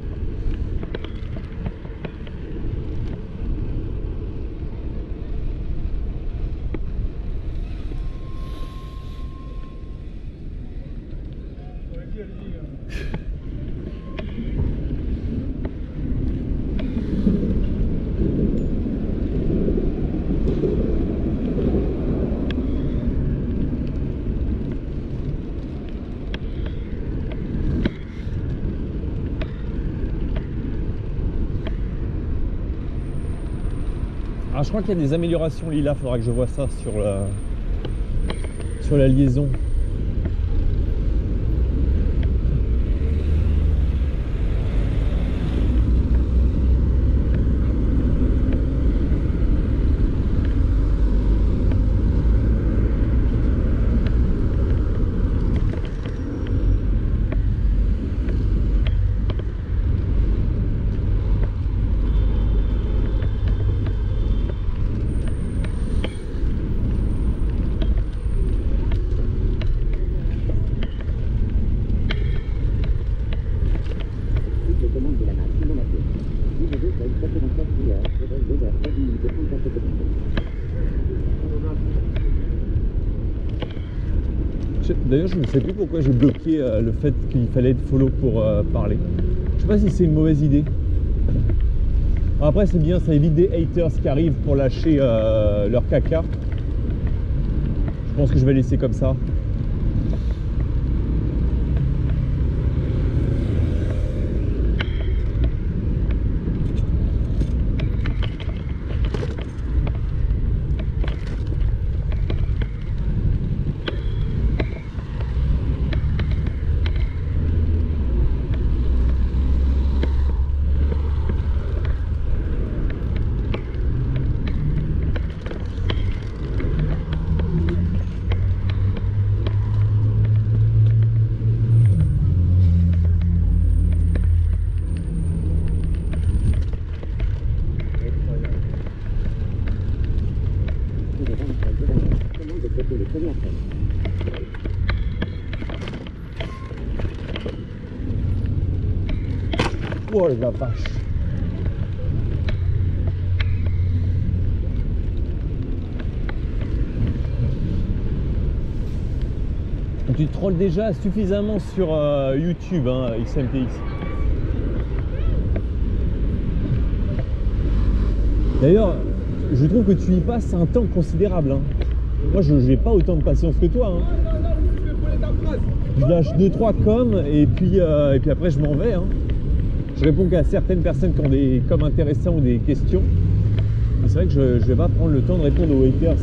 Alors je crois qu'il y a des améliorations Lila, il faudra que je vois ça sur la liaison. D'ailleurs, je ne sais plus pourquoi j'ai bloqué le fait qu'il fallait être follow pour parler. Je sais pas si c'est une mauvaise idée. Après, c'est bien, ça évite des haters qui arrivent pour lâcher leur caca. Je pense que je vais laisser comme ça. Oh la vache. Tu trolles déjà suffisamment sur YouTube, hein, XMTX. D'ailleurs, je trouve que tu y passes un temps considérable. Hein. Moi, je n'ai pas autant de patience que toi. Hein. Je lâche 2-3 coms et puis après je m'en vais. Hein. Je réponds qu'à certaines personnes qui ont des coms intéressants ou des questions. Mais c'est vrai que je ne vais pas prendre le temps de répondre aux haters.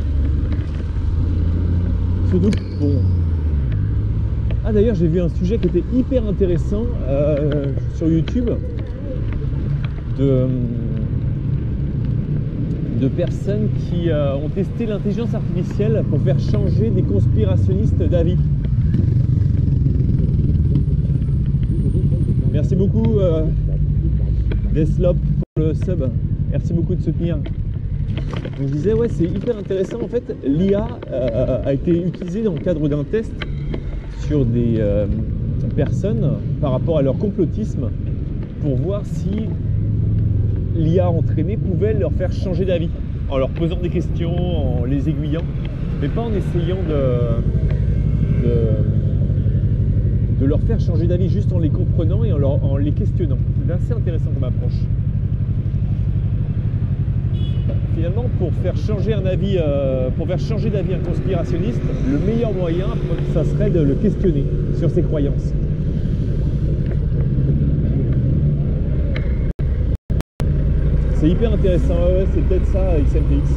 Surtout que, bon. Ah d'ailleurs, j'ai vu un sujet qui était hyper intéressant sur YouTube de personnes qui ont testé l'intelligence artificielle pour faire changer des conspirationnistes d'avis. Merci beaucoup Deslop pour le sub. Merci beaucoup de soutenir. Donc, je disais, ouais, c'est hyper intéressant. En fait, l'IA a été utilisée dans le cadre d'un test sur des personnes par rapport à leur complotisme pour voir si l'IA entraînée pouvait leur faire changer d'avis en leur posant des questions, en les aiguillant, mais pas en essayant de leur faire changer d'avis, juste en les comprenant et en les questionnant. C'est assez intéressant comme approche. Finalement, pour faire changer un avis, d'avis un conspirationniste, le meilleur moyen, ça serait de le questionner sur ses croyances. C'est hyper intéressant, ouais, c'est peut-être ça, XMTX.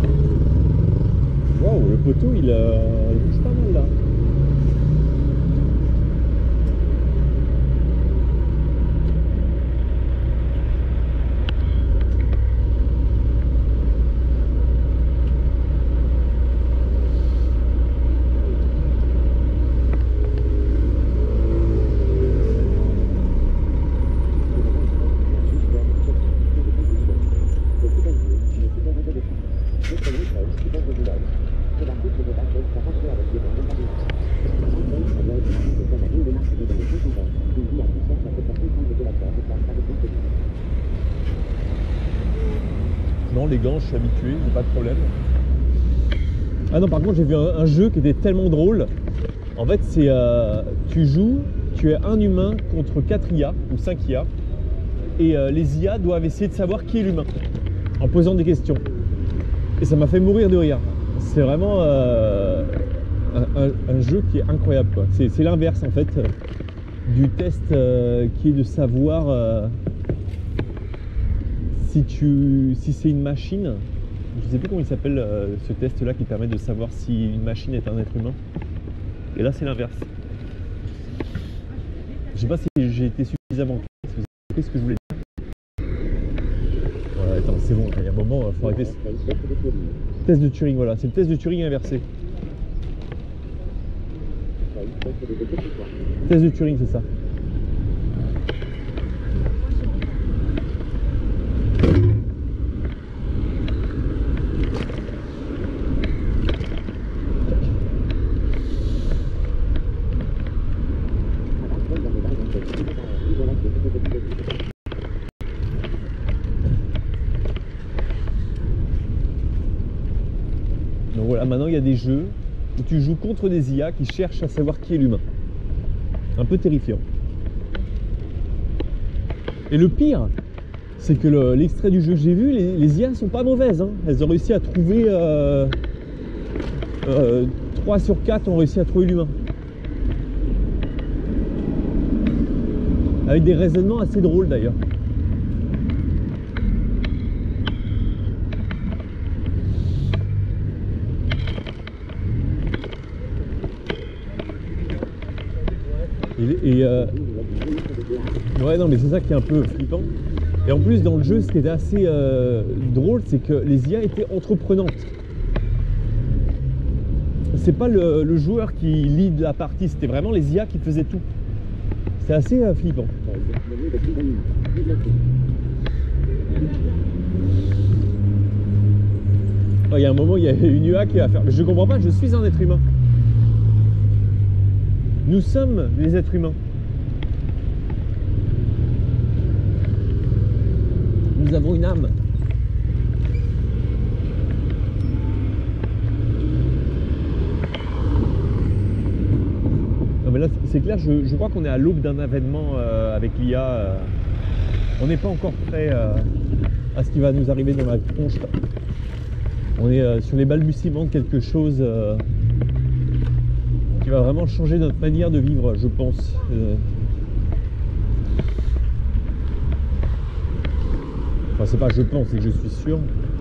Waouh, le poteau, il bouge pas mal là. Non, les gants, je suis habitué, j'ai pas de problème. Ah non, par contre, j'ai vu un jeu qui était tellement drôle. En fait, c'est tu joues, tu es un humain contre 4 IA ou 5 IA. Et les IA doivent essayer de savoir qui est l'humain en posant des questions. Et ça m'a fait mourir de rire. C'est vraiment un jeu qui est incroyable, quoi. C'est l'inverse en fait du test qui est de savoir si c'est une machine. Je ne sais plus comment il s'appelle ce test là qui permet de savoir si une machine est un être humain. Et là c'est l'inverse. Je sais pas si j'ai été suffisamment clair, si vous avez compris ce que je voulais dire. Voilà, attends, c'est bon, il y a un moment, il faut arrêter. Test de Turing, voilà, c'est le test de Turing inversé. Test de Turing, c'est ça. Donc voilà, maintenant il y a des jeux où tu joues contre des IA qui cherchent à savoir qui est l'humain. Un peu terrifiant. Et le pire, c'est que l'extrait du jeu que j'ai vu, les IA sont pas mauvaises. Hein. Elles ont réussi à trouver 3 sur 4 ont réussi à trouver l'humain. Avec des raisonnements assez drôles d'ailleurs. Ouais, non, mais c'est ça qui est un peu flippant. Et en plus, dans le jeu, ce qui était assez drôle, c'est que les IA étaient entreprenantes. C'est pas le joueur qui lead la partie, c'était vraiment les IA qui faisaient tout. C'est assez flippant. Il y a un moment, il y a une IA qui va faire. Mais je comprends pas, je suis un être humain. Nous sommes les êtres humains. nous avons une âme. Non mais là c'est clair, je crois qu'on est à l'aube d'un avènement avec l'IA. On n'est pas encore prêt à ce qui va nous arriver dans la tronche. On est sur les balbutiements de quelque chose qui va vraiment changer notre manière de vivre, je pense. Enfin, c'est pas je pense, c'est que je suis sûr.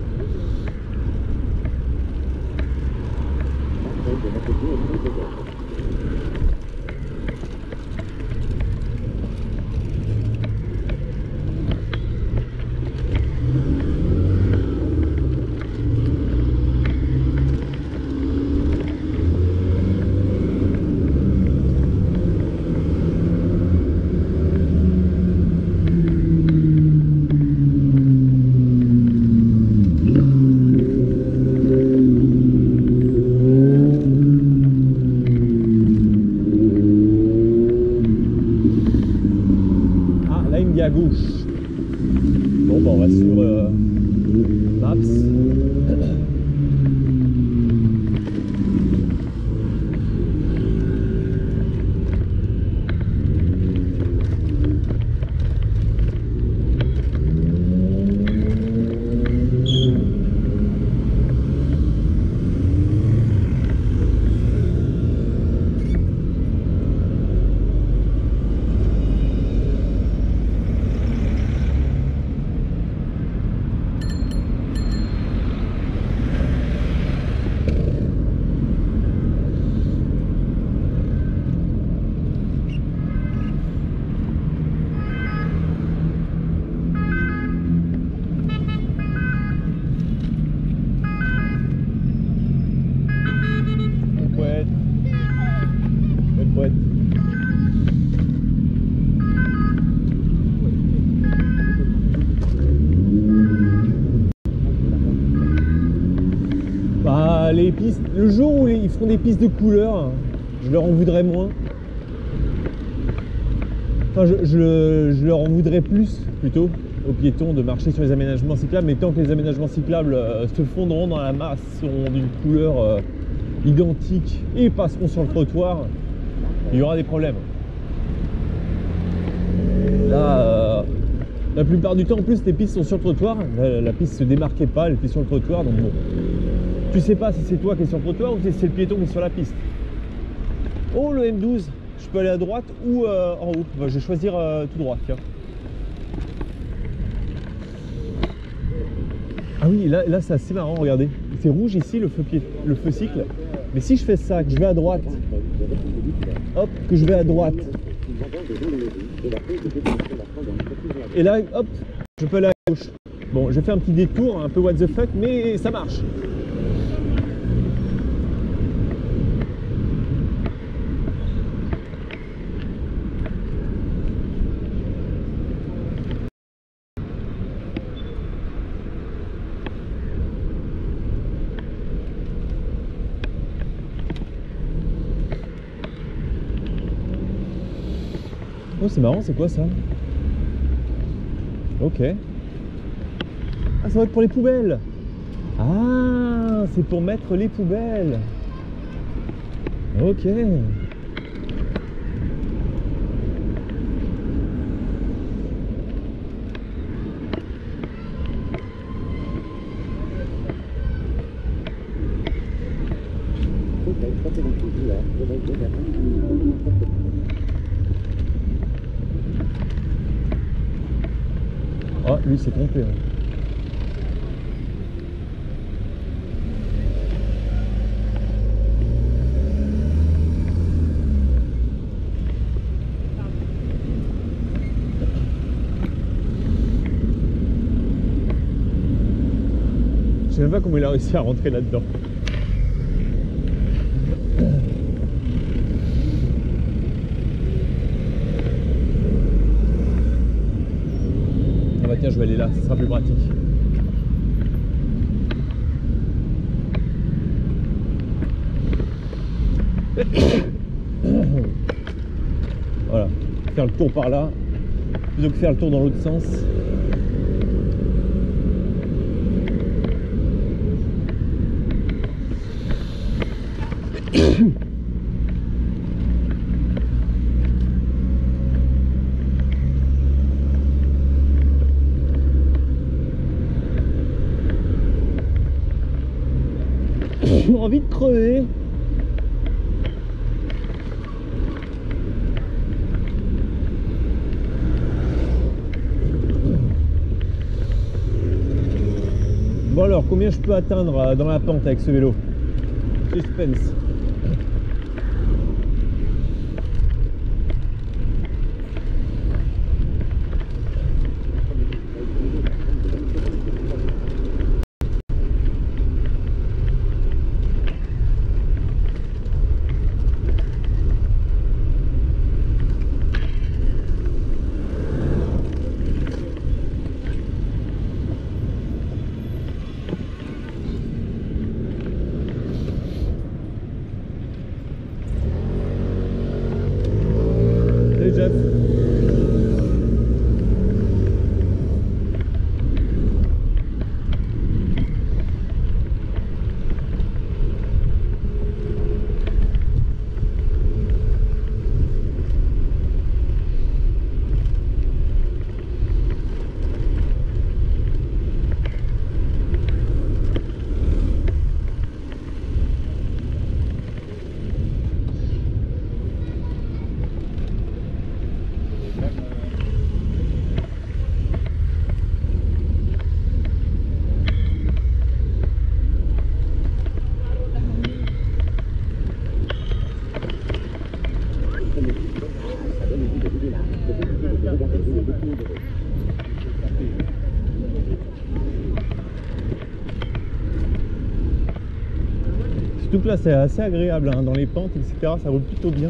À gauche. Bon, bah on va sur Maps. Bah, les pistes, le jour où ils feront des pistes de couleur, je leur en voudrais moins. Enfin, je leur en voudrais plus, plutôt, aux piétons de marcher sur les aménagements cyclables, mais tant que les aménagements cyclables se fondront dans la masse, seront d'une couleur identique et passeront sur le trottoir, il y aura des problèmes. Là, la plupart du temps, en plus, les pistes sont sur le trottoir. La piste se démarquait pas, elle était sur le trottoir, donc bon. Tu sais pas si c'est toi qui es sur le trottoir ou si c'est le piéton qui est sur la piste. Oh, le M12, je peux aller à droite ou en haut. Bah, je vais choisir tout droit, tiens. Ah oui, là c'est assez marrant, regardez. C'est rouge ici, le feu cycle. Mais si je fais ça, que je vais à droite, hop, que je vais à droite, et là, hop, je peux aller à gauche. Bon, je fais un petit détour, un peu what the fuck, mais ça marche. Oh, c'est marrant, c'est quoi ça? Ok. Ah, ça va être pour les poubelles. Ah, c'est pour mettre les poubelles. Ok. Ah, lui s'est trompé. Hein. Je sais même pas comment il a réussi à rentrer là-dedans. Ah bah tiens, je vais aller là, ce sera plus pratique. Voilà, faire le tour par là, plutôt que faire le tour dans l'autre sens. J'ai envie de crever. Bon alors, combien je peux atteindre dans la pente avec ce vélo? Suspense. Salut Jeff. Surtout que là c'est assez agréable hein, dans les pentes etc. Ça roule plutôt bien.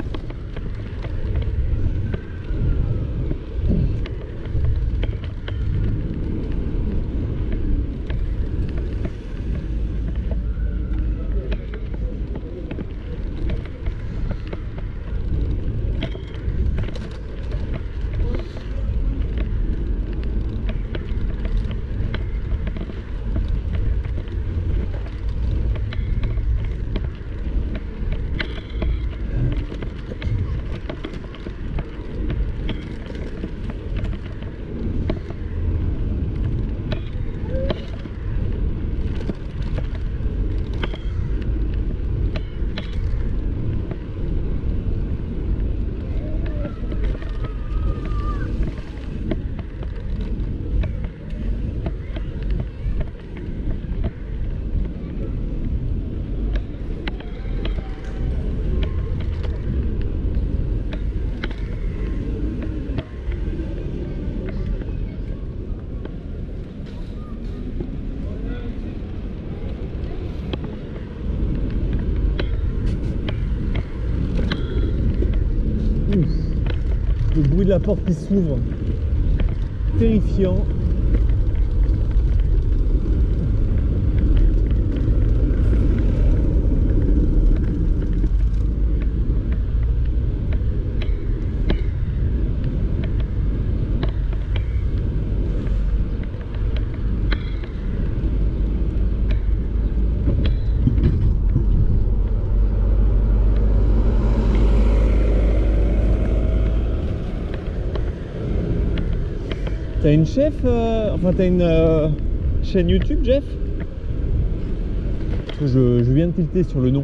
Le bruit de la porte qui s'ouvre, terrifiant. T'as une chef, enfin t'as une chaîne YouTube, Jeff? Je viens de tilter sur le nom.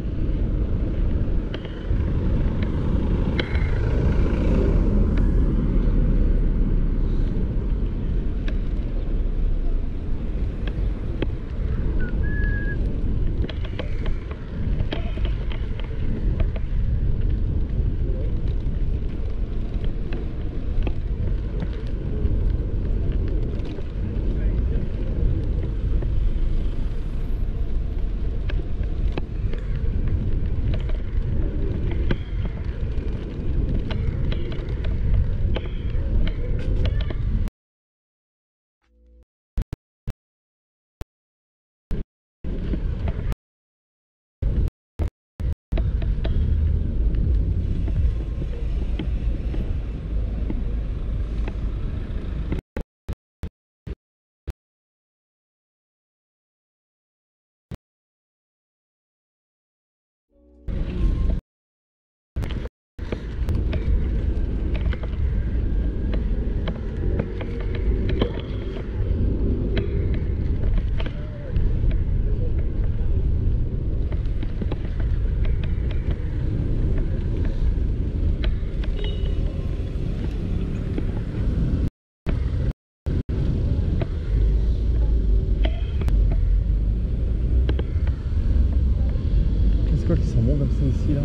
C'est quoi qui sent bon comme ça ici là?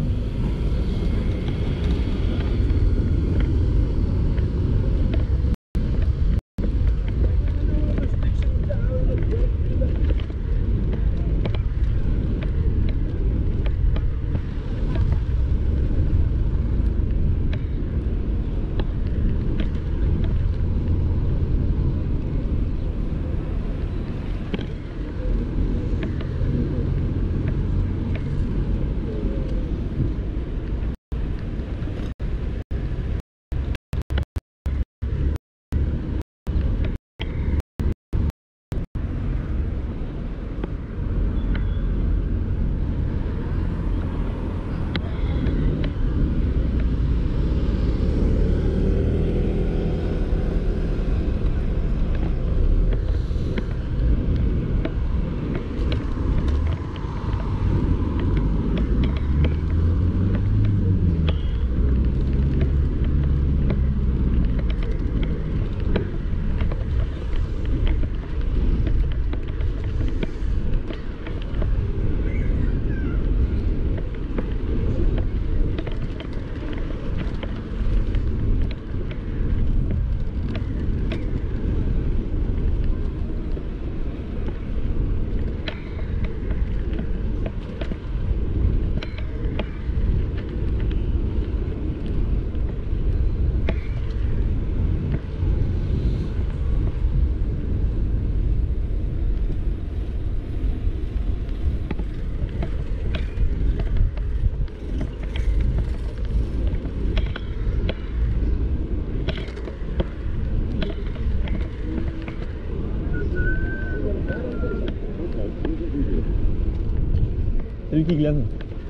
Salut Kiglan.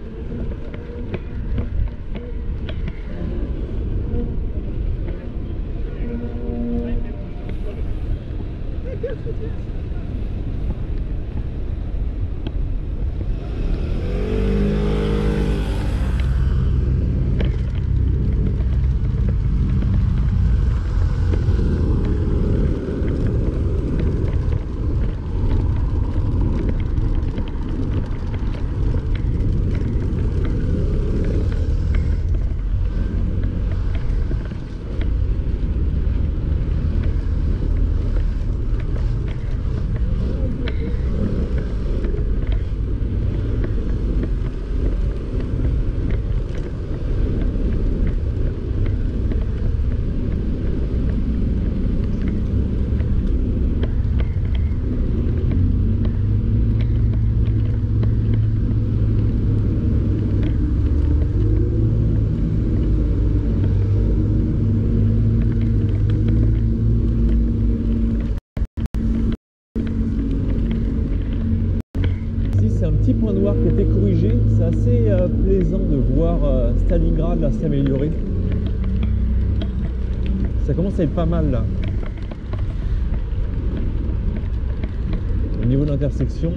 Point noir qui a été corrigé, c'est assez plaisant de voir Stalingrad là s'améliorer. Ça commence à être pas mal là. Au niveau de l'intersection,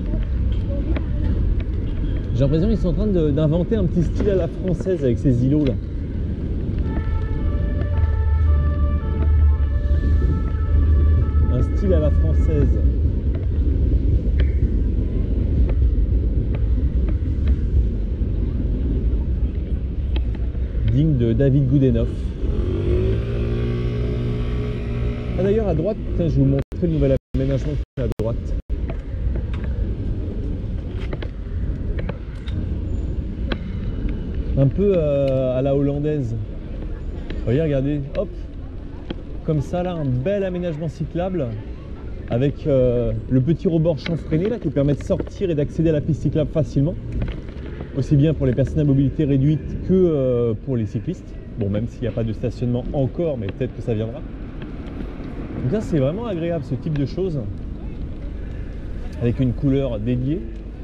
j'ai l'impression qu'ils sont en train d'inventer un petit style à la française avec ces îlots là. Un style à la française. Digne de David Goodenough. Ah d'ailleurs à droite, tiens, je vais vous montrer le nouvel aménagement qui est à droite. Un peu à la hollandaise. Vous voyez, regardez, hop, comme ça là, un bel aménagement cyclable avec le petit rebord chanfreiné là qui permet de sortir et d'accéder à la piste cyclable facilement. Aussi bien pour les personnes à mobilité réduite que pour les cyclistes. Bon, même s'il n'y a pas de stationnement encore, mais peut-être que ça viendra. Donc là, c'est vraiment agréable ce type de choses, avec une couleur dédiée.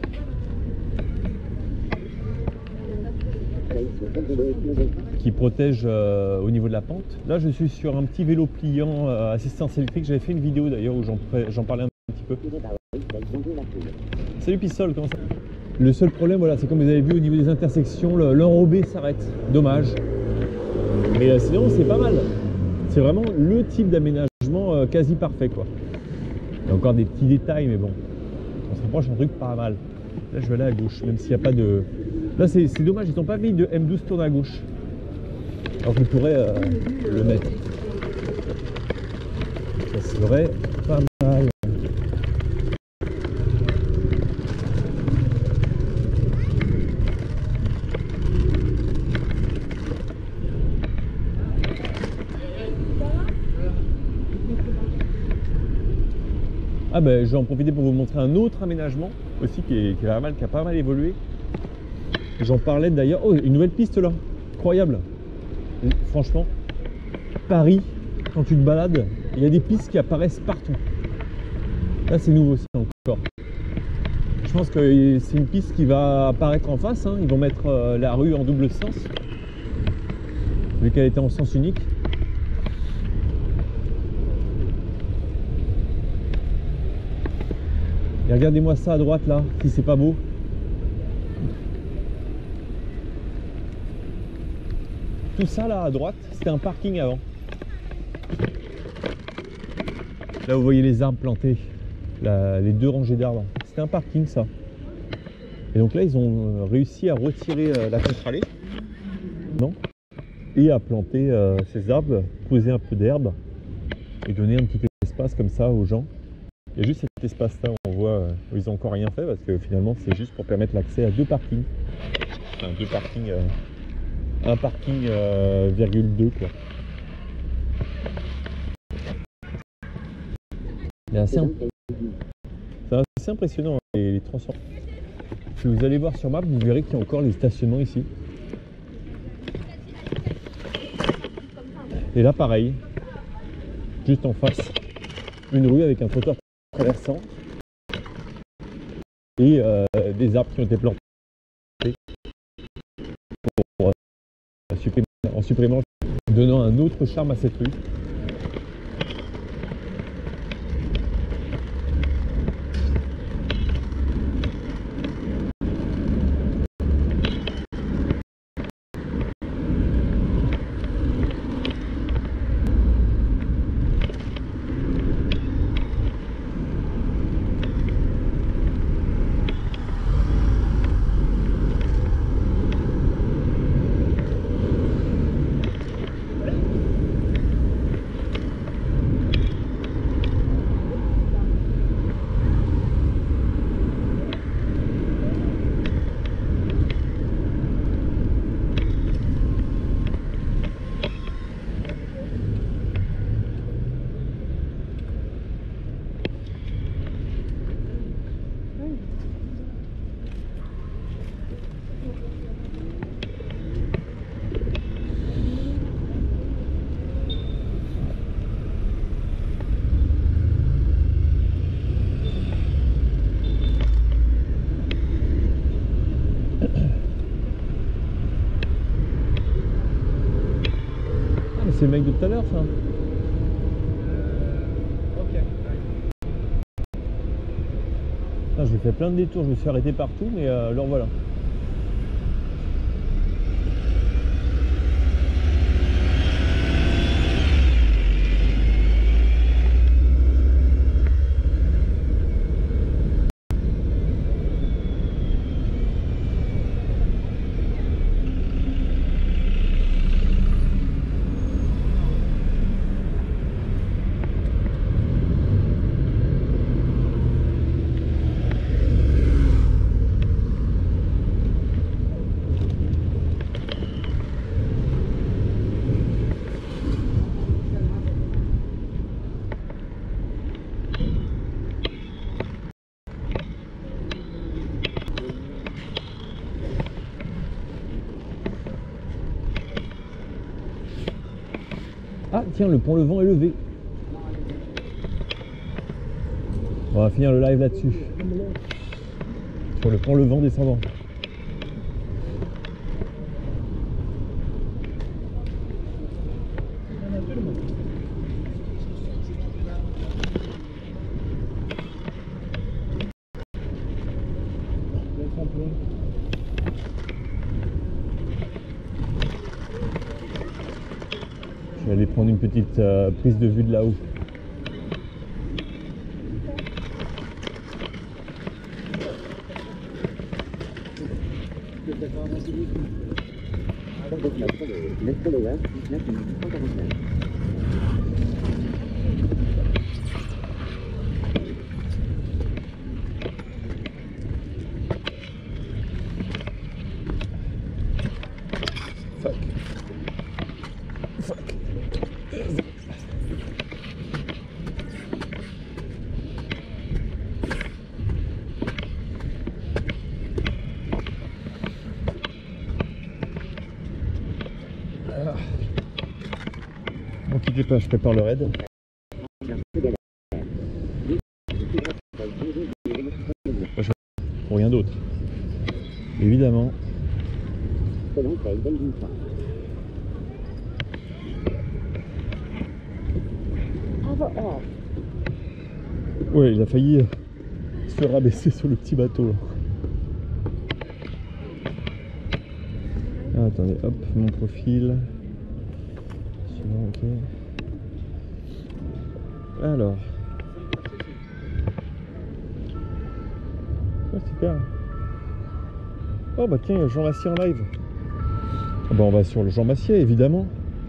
Qui protège au niveau de la pente. Là, je suis sur un petit vélo pliant assistance électrique. J'avais fait une vidéo d'ailleurs où j'en parlais un petit peu. Salut Pissol, comment ça va? Le seul problème, voilà, c'est comme vous avez vu au niveau des intersections, l'enrobé s'arrête. Dommage. Mais sinon, c'est pas mal. C'est vraiment le type d'aménagement quasi parfait, quoi. Il y a encore des petits détails, mais bon, on se rapproche d'un truc pas mal. Là, je vais aller à gauche, même s'il n'y a pas de Là, c'est dommage, ils n'ont pas mis de M12 tourne à gauche. Alors qu'ils pourraient le mettre. Ça serait pas mal. Ah ben, je vais en profiter pour vous montrer un autre aménagement aussi qui a pas mal évolué. J'en parlais d'ailleurs. Oh, une nouvelle piste là, incroyable. Et franchement, Paris, quand tu te balades, il y a des pistes qui apparaissent partout. Là, c'est nouveau aussi encore. Je pense que c'est une piste qui va apparaître en face. Hein. Ils vont mettre la rue en double sens, vu qu'elle était en sens unique. Et regardez-moi ça à droite là, si c'est pas beau. Tout ça là à droite, c'était un parking avant. Là vous voyez les arbres plantés, les 2 rangées d'arbres. C'était un parking ça. Et donc là ils ont réussi à retirer la contre-allée. Non. Et à planter ces arbres, poser un peu d'herbe et donner un petit espace comme ça aux gens. Il y a juste cet espace-là où on voit où ils n'ont encore rien fait parce que finalement c'est juste pour permettre l'accès à 2 parkings. Enfin 2 parkings, un parking ,2 quoi. C'est assez impressionnant les transports. Si vous allez voir sur map, vous verrez qu'il y a encore les stationnements ici. Et là pareil, juste en face, une rue avec un trottoir traversant et des arbres qui ont été plantés pour en supprimant, donnant un autre charme à cette rue. C'est le mec de tout à l'heure ça. Ok. Ah, j'ai fait plein de détours, je me suis arrêté partout, mais alors voilà. Ah tiens, le pont Levant est levé. On va finir le live là-dessus. Sur le pont Levant descendant. Je vais aller prendre une petite prise de vue de là-haut. 9 followers, 19 149. Fuck. Fuck. Bon, quittez pas, je prépare le raid. Pour rien d'autre. Évidemment. Ouais, il a failli se rabaisser sur le petit bateau là. Ah, attendez, hop, mon profil. Suivant, ok. Alors. Oh, super. Oh bah tiens, il y a Jean Massier en live. Ah bah on va sur le Jean Massier, évidemment.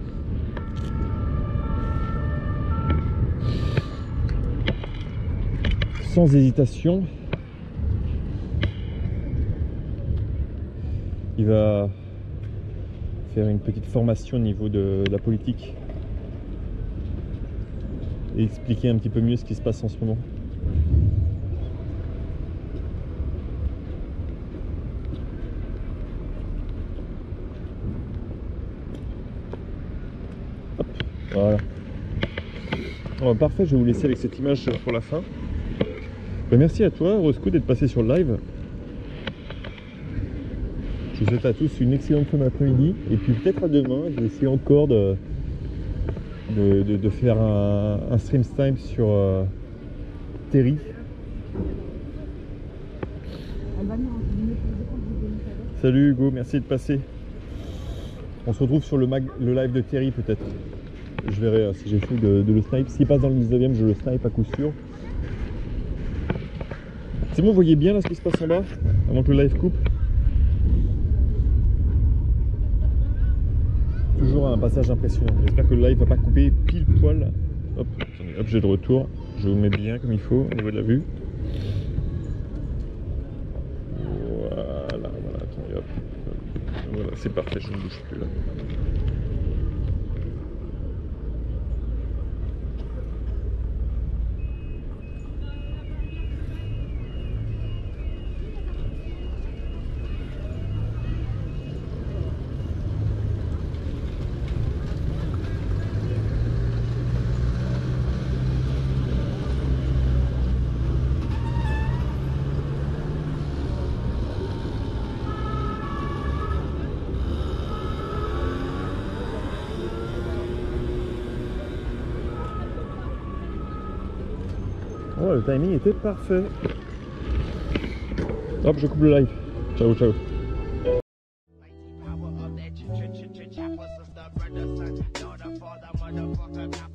Sans hésitation. Il va faire une petite formation au niveau de la politique et expliquer un petit peu mieux ce qui se passe en ce moment. Hop, voilà. Bon, parfait, je vais vous laisser avec cette image pour la fin. Ben, merci à toi, Roscoe, d'être passé sur le live. Je vous souhaite à tous une excellente fin d'après-midi. Et puis peut-être à demain, je vais essayer encore de faire un stream time sur Terry. Salut Hugo, merci de passer. On se retrouve sur le live de Terry peut-être. Je verrai si j'ai fini de le snipe. S'il passe dans le 19e, je le snipe à coup sûr. C'est bon, vous voyez bien là ce qui se passe en bas avant que le live coupe? Toujours un passage impressionnant. J'espère que le live va pas couper pile poil. Hop, attendez, hop, j'ai de retour. Je vous mets bien comme il faut au niveau de la vue. Voilà, attendez, hop. Voilà, c'est parfait, je ne bouge plus là. Oh, le timing était parfait. Hop, je coupe le live. Ciao, ciao. Power of that chopper, sister, brother, son, daughter, father, motherfucker,